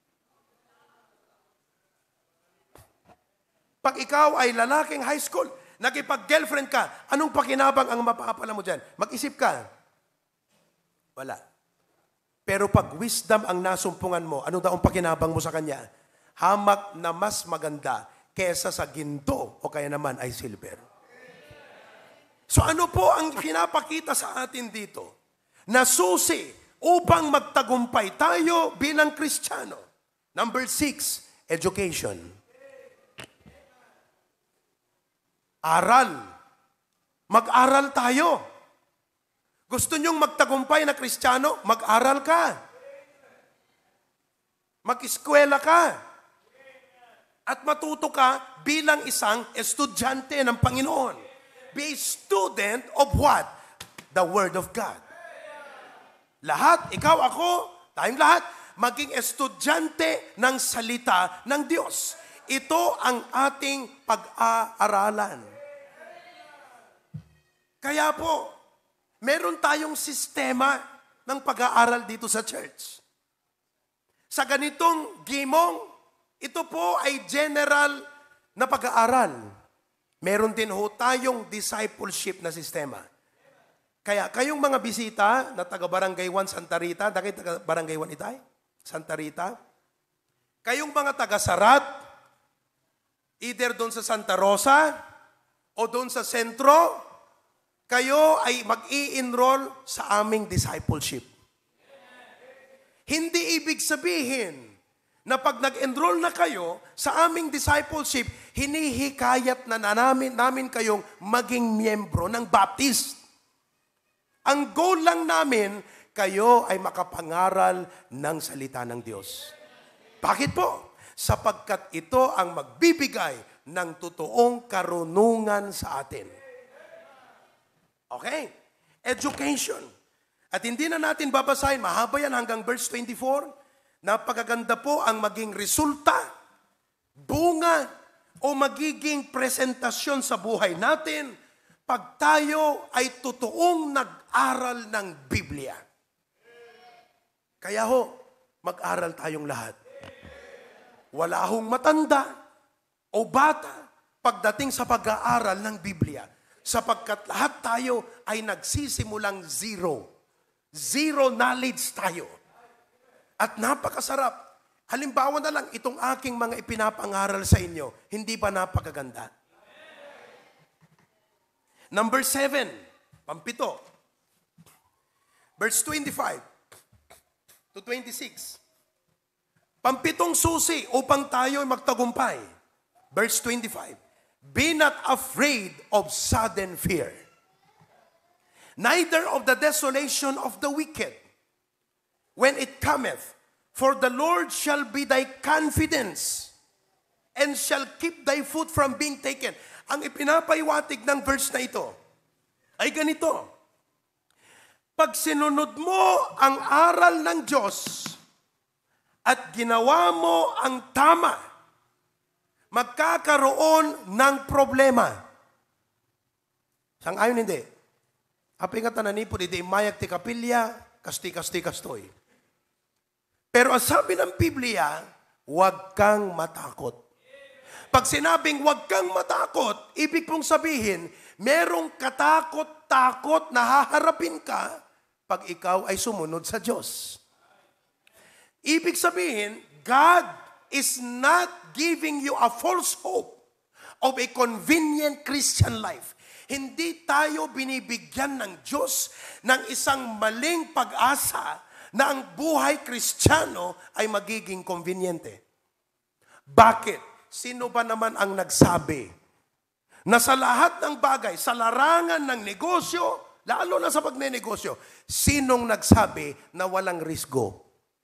Pag ikaw ay lalaking high school, nakipag-girlfriend ka, anong pakinabang ang mapapala mo dyan? Mag-isip ka. Wala. Pero pag wisdom ang nasumpungan mo, ano daw ang pakinabang mo sa kanya? Hamak na mas maganda kesa sa ginto o kaya naman ay silver. So ano po ang pinapakita sa atin dito? Na susi upang magtagumpay tayo bilang Kristiyano. Number six, education. Aral. Mag-aral tayo. Gusto nyong magtagumpay na Kristiyano? Mag-aral ka. Mag-eskwela ka. At matuto ka bilang isang estudyante ng Panginoon. Be a student of what? The Word of God. Lahat, ikaw, ako, tayong lahat, maging estudyante ng salita ng Diyos. Ito ang ating pag-aaralan. Kaya po, meron tayong sistema ng pag-aaral dito sa church. Sa ganitong gimong, ito po ay general na pag-aaral. Meron din ho tayong discipleship na sistema. Kaya kayong mga bisita na taga-Barangay one Santa Rita, dahil taga-Barangay one itay? Santa Rita? Kayong mga taga-Sarat, either doon sa Santa Rosa o doon sa sentro, kayo ay mag-i-enroll sa aming discipleship. Hindi ibig sabihin na pag nag-enroll na kayo sa aming discipleship, hinihikayat na namin, namin kayong maging miyembro ng Baptist. Ang goal lang namin, kayo ay makapangaral ng salita ng Diyos. Bakit po? Sapagkat ito ang magbibigay ng totoong karunungan sa atin. Okay? Education. At hindi na natin babasahin, mahaba yan hanggang verse twenty-four. Napakaganda po ang maging resulta, bunga, o magiging presentasyon sa buhay natin pag tayo ay totoong nag-aral ng Biblia. Kaya ho, mag-aral tayong lahat. Wala hong matanda o bata pagdating sa pag-aaral ng Biblia. Sapagkat lahat tayo ay nagsisimulang zero. Zero knowledge tayo. At napakasarap. Halimbawa na lang, itong aking mga ipinapangaral sa inyo, hindi ba napakaganda? Number seven, pampito. Verse twenty-five to twenty-six. Pampitong susi upang tayo ay magtagumpay. Verse twenty-five. Be not afraid of sudden fear, neither of the desolation of the wicked, when it cometh. For the Lord shall be thy confidence, and shall keep thy foot from being taken. Ang ipinapaiwatig ng verse na ito ay ganito. Pag sinunod mo ang aral ng Diyos at ginawa mo ang tama, magkakaroon ng problema. Sang-ayon hindi. Api nga tananipo, di mayag ti kapilya, kasti-kasti kastoy. Pero ang sabi ng Biblia, huwag kang matakot. Pag sinabing huwag kang matakot, ibig pong sabihin, merong katakot-takot na haharapin ka pag ikaw ay sumunod sa Diyos. Ibig sabihin, God is not giving you a false hope of a convenient Christian life. Hindi tayo binibigyan ng Diyos ng isang maling pag-asa na ang buhay Kristiyano ay magiging konbinyente. Bakit? Sino ba naman ang nagsabi na sa lahat ng bagay, sa larangan ng negosyo, lalo na sa pagnenegosyo, sinong nagsabi na walang risgo?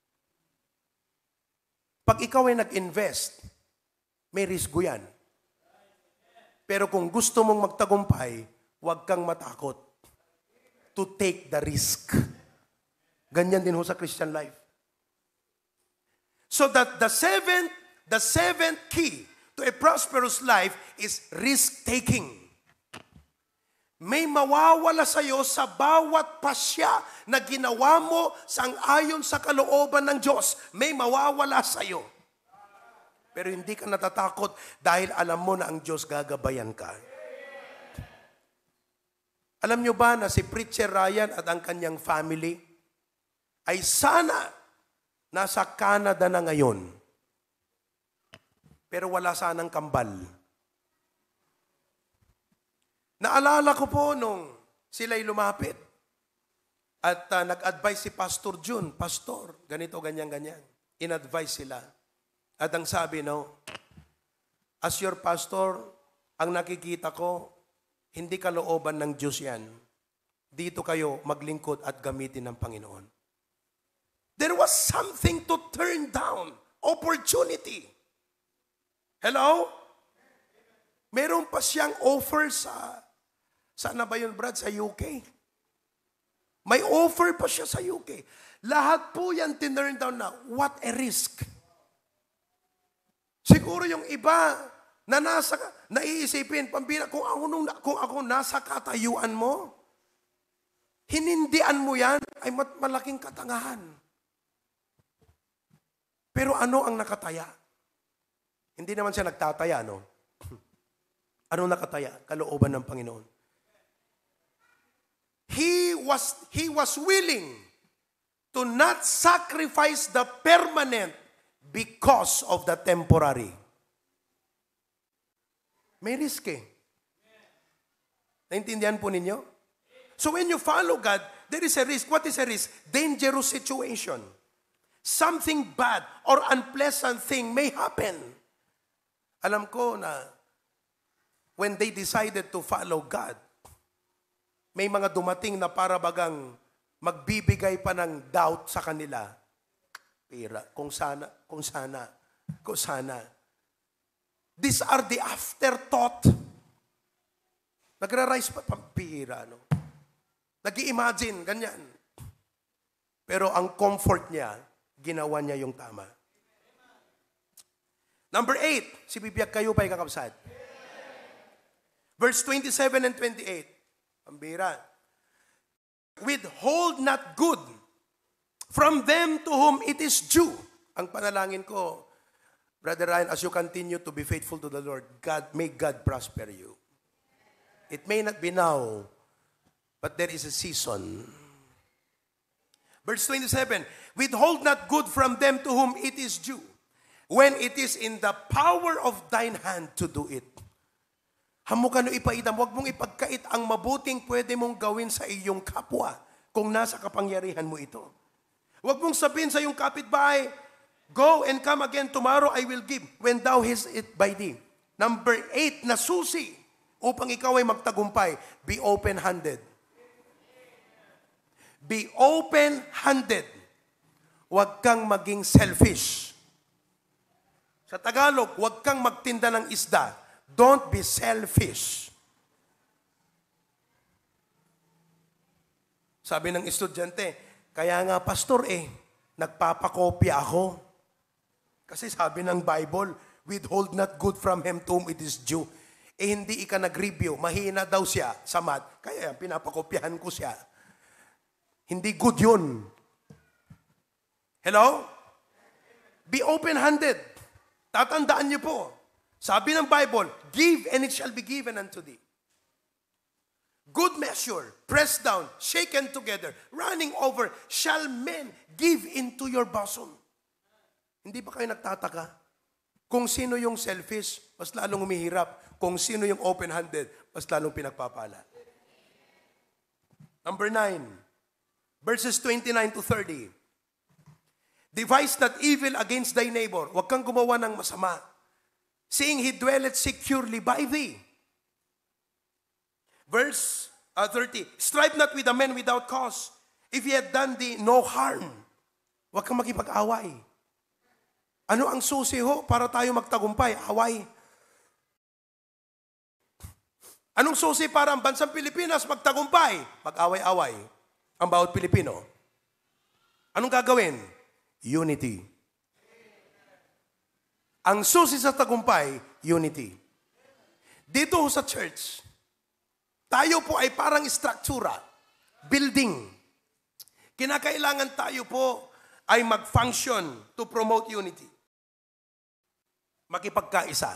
Pag ikaw ay nag-invest, may risgo yan. Pero kung gusto mong magtagumpay, huwag kang matakot to take the risk. Ganyan din ho sa Christian life. So that the seventh, the seventh key to a prosperous life is risk-taking. May mawawala sa iyo sa bawat pasya na ginawa mo sang-ayon sa kalooban ng Diyos. May mawawala sa iyo. Pero hindi ka natatakot dahil alam mo na ang Diyos gagabayan ka. Alam nyo ba na si Preacher Ryan at ang kanyang family, ay sana nasa Canada na ngayon. Pero wala sanang kambal. Naalala ko po nung sila'y lumapit at uh, nag-advise si Pastor June, Pastor, ganito, ganyan, ganyan. In-advise sila. At ang sabi, no, as your pastor, ang nakikita ko, hindi kalooban ng Diyos yan. Dito kayo maglingkod at gamitin ng Panginoon. There was something to turn down. Opportunity. Hello? Meron pa siyang offer sa, saan na ba yun, Brad? Sa U K. May offer pa siya sa U K. Lahat po yan tinurn down na. What a risk. Siguro yung iba na nasa, naiisipin, pambira, kung ako, nung, kung ako nasa katayuan mo, hinindian mo yan, ay malaking katangahan. Pero ano ang nakataya? Hindi naman siya nagtataya, no? Ano nakataya? Kalooban ng Panginoon. He was, he was willing to not sacrifice the permanent because of the temporary. May risk eh. Naintindihan po ninyo? So when you follow God, there is a risk. What is a risk? Dangerous situation. Something bad or unpleasant thing may happen. Alam ko na when they decided to follow God, may mga dumating na para bagang magbibigay pa ng doubt sa kanila. Pira, kung sana, kung sana, kung sana. These are the afterthought. Nagra-rise pa, pampira, no? Nag-i-imagine, ganyan. Pero ang comfort niya, ginawa niya yung tama. Number eight, si bibiyag kayo pa ikakabsat. Verse twenty-seven and twenty-eight. Pambira. Withhold not good from them to whom it is due. Ang panalangin ko, Brother Ryan, as you continue to be faithful to the Lord, God, may God prosper you. It may not be now, but there is a season. Verse twenty-seven, withhold not good from them to whom it is due, when it is in the power of thine hand to do it. Hamukan o ipaidam, huwag mong ipagkait ang mabuting pwede mong gawin sa iyong kapwa kung nasa kapangyarihan mo ito. Huwag mong sabihin sa iyong kapitbahay, go and come again tomorrow, I will give, when thou hast it by thee. Number eight, na susi, upang ikaw ay magtagumpay, be open-handed. Be open-handed. Huwag kang maging selfish. Sa Tagalog, huwag kang magtinda ng isda. Don't be selfish. Sabi ng estudyante, kaya nga pastor eh, nagpapakopya ako. Kasi sabi ng Bible, withhold not good from him to whom it is due. Eh hindi ika nag-review, mahina daw siya sa math, kaya pinapakopyahan ko siya. Hindi good yun. Hello? Be open-handed. Tatandaan niyo po, sabi ng Bible, give and it shall be given unto thee. Good measure, pressed down, shaken together, running over, shall men give into your bosom. Hindi ba kayo nagtataka? Kung sino yung selfish, mas lalong humihirap. Kung sino yung open-handed, mas lalong pinagpapala. Number nine, verses twenty-nine to thirty. Devise not evil against thy neighbor. Huwag kang gumawa ng masama. Seeing he dwelleth securely by thee. Verse uh, thirty. Strive not with a man without cause. If he had done thee no harm. Huwag kang makipag-away. Ano ang susi ho para tayo magtagumpay? Away. Anong susi para ang bansang Pilipinas magtagumpay? Mag-away-away. Ang bawat Pilipino. Anong gagawin? Unity. Ang susi sa tagumpay, unity. Dito sa church, tayo po ay parang struktura, building. Kinakailangan tayo po ay mag-function to promote unity. Makipagkaisa.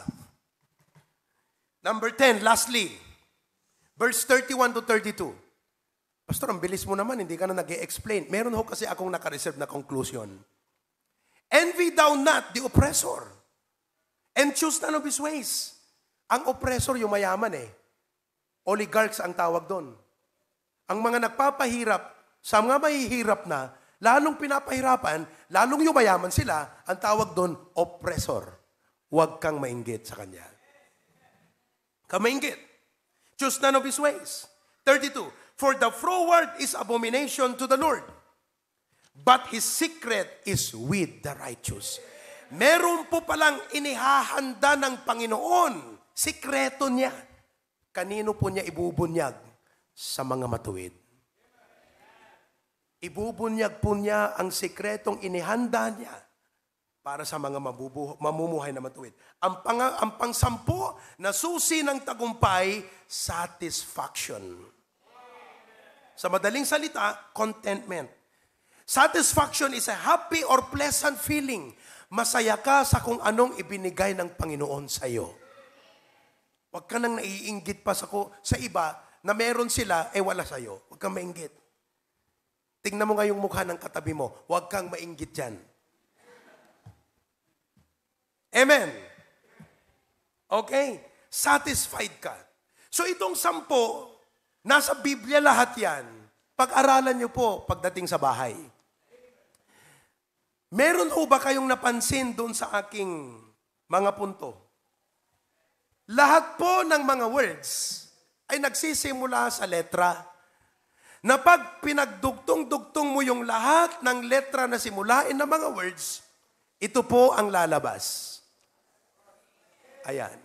Number ten, lastly, verse thirty-one to thirty-two. Pastor, ang bilis mo naman, hindi ka na nag-e-explain. Meron ho kasi akong naka-reserve na conclusion. Envy thou not the oppressor, and choose none of his ways. Ang oppressor, yung mayaman eh. Oligarchs ang tawag doon. Ang mga nagpapahirap, sa mga mahihirap na, lalong pinapahirapan, lalong yumayaman sila, ang tawag doon, oppressor. Huwag kang mainggit sa kanya. Kamainggit. Choose none of his ways. thirty-two. For the froward is abomination to the Lord, but his secret is with the righteous. Meron po palang inihahanda ng Panginoon. Sikreto niya. Kanino po niya ibubunyag? Sa mga matuwid. Ibubunyag po niya ang sikretong inihanda niya para sa mga mabubuh- mamumuhay na matuwid. Ang, pang, ang pangsampo na susi ng tagumpay, satisfaction. Sa madaling salita, contentment. Satisfaction is a happy or pleasant feeling. Masaya ka sa kung anong ibinigay ng Panginoon sa iyo. Huwag ka nang naiinggit pa sa, ko, sa iba na meron sila, eh wala sa iyo. Huwag kang mainggit. Tingnan mo nga yung mukha ng katabi mo. Huwag kang mainggit dyan. Amen. Okay? Satisfied ka. So itong sampo, nasa Biblia lahat yan. Pag-aralan nyo po pagdating sa bahay. Meron ho ba kayong napansin doon sa aking mga punto? Lahat po ng mga words ay nagsisimula sa letra. Na pag pinagdugtong-dugtong mo yung lahat ng letra na simulain ng mga words, ito po ang lalabas. Ayan.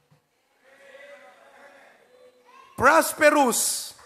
Prosperous.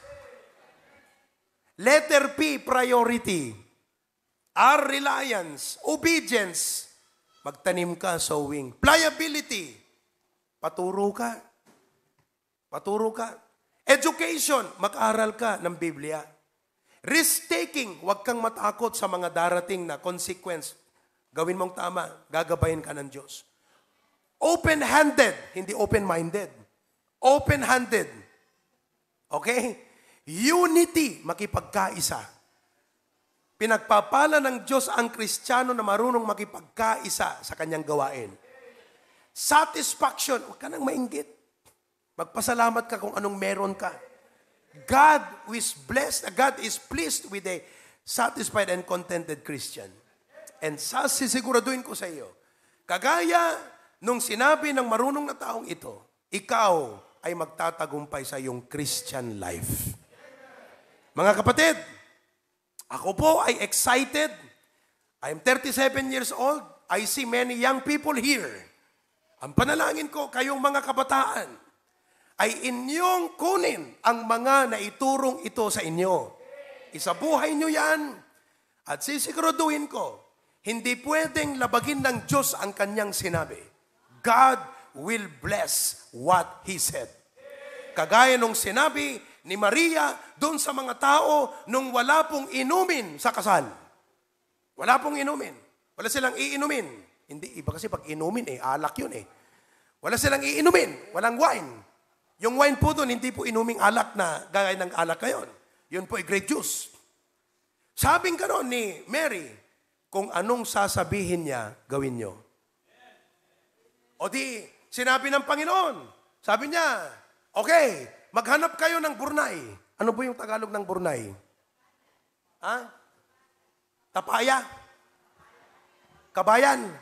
Letter P, priority. R, reliance. Obedience. Magtanim ka, sowing. Pliability. Paturo ka. Paturo ka. Education. Mag-aral ka ng Biblia. Risk-taking. Huwag kang matakot sa mga darating na consequence. Gawin mong tama. Gagabayin ka ng Diyos. Open-handed. Hindi open-minded. Open-handed. Okay? Unity. Makipagkaisa. Pinagpapala ng Diyos ang Kristiyano na marunong makipagkaisa sa kanyang gawain. Satisfaction. Huwag ka nang mainggit. Magpasalamat ka kung anong meron ka. God is blessed, God is pleased with a satisfied and contented Christian. And sasisiguraduhin ko sa iyo, kagaya nung sinabi ng marunong na taong ito, ikaw ay magtatagumpay sa iyong Christian life. Mga kapatid, ako po ay excited. I'm thirty-seven years old. I see many young people here. Ang panalangin ko, kayong mga kabataan, ay inyong kunin ang mga naiturong ito sa inyo. Isabuhay nyo yan at sisiguraduhin ko, hindi pwedeng labagin ng Diyos ang kanyang sinabi. God will bless what He said. Kagaya nung sinabi ni Maria doon sa mga tao nung wala pong inumin sa kasal. Wala pong inumin. Wala silang iinumin. Hindi, iba kasi pag inumin eh, alak yun eh. Wala silang iinumin, walang wine. Yung wine po doon, hindi po inuming alak na gaya ng alak ngayon. Yun po ay grape juice. Sabing gano'n ni Mary, kung anong sasabihin niya, gawin niyo. O di, sinabi ng Panginoon, sabi niya, okay, maghanap kayo ng burnay. Ano po yung Tagalog ng burnay? Ha? Tapaya? Kabayan?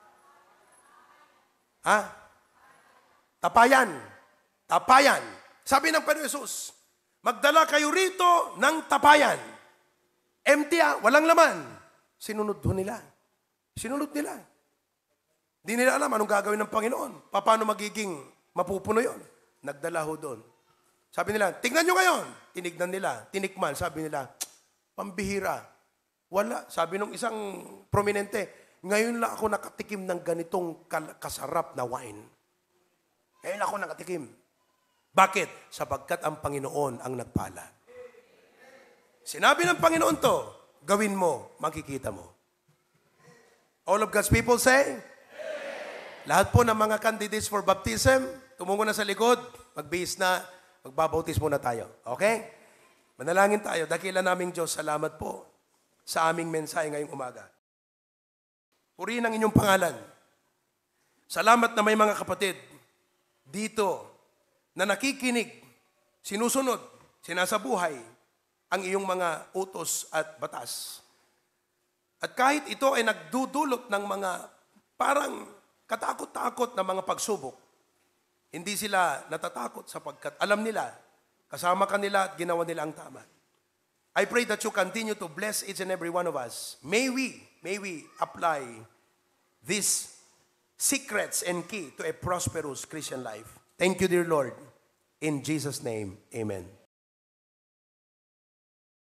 Ha? Tapayan. Tapayan. Sabi ng Panginoon Jesus, magdala kayo rito ng tapayan. Empty ah, walang laman. Sinunod ho nila. Sinunod nila. Di nila alam anong gagawin ng Panginoon. Paano magiging mapupuno yon? Nagdala ho doon. Sabi nila, tingnan nyo ngayon. Tinignan nila, tinikman. Sabi nila, pambihira. Wala. Sabi nung isang prominente, ngayon lang ako nakatikim ng ganitong kasarap na wine. Ngayon ako nakatikim. Bakit? Sapagkat ang Panginoon ang nagpala. Sinabi ng Panginoon to, gawin mo, makikita mo. All of God's people say? Amen. Lahat po ng mga candidates for baptism, tumungo na sa likod, magbihis na, magbabautis muna tayo. Okay? Manalangin tayo. Dakila naming Diyos, salamat po sa aming mensahe ngayong umaga. Purihin ang inyong pangalan. Salamat na may mga kapatid dito na nakikinig, sinusunod, sinasabuhay ang iyong mga utos at batas. At kahit ito ay nagdudulot ng mga parang katakot-takot na mga pagsubok, hindi sila natatakot sapagkat alam nila, kasama kanila at ginawa nila ang tama. I pray that you continue to bless each and every one of us. May we, may we apply these secrets and key to a prosperous Christian life. Thank you, dear Lord. In Jesus' name, amen.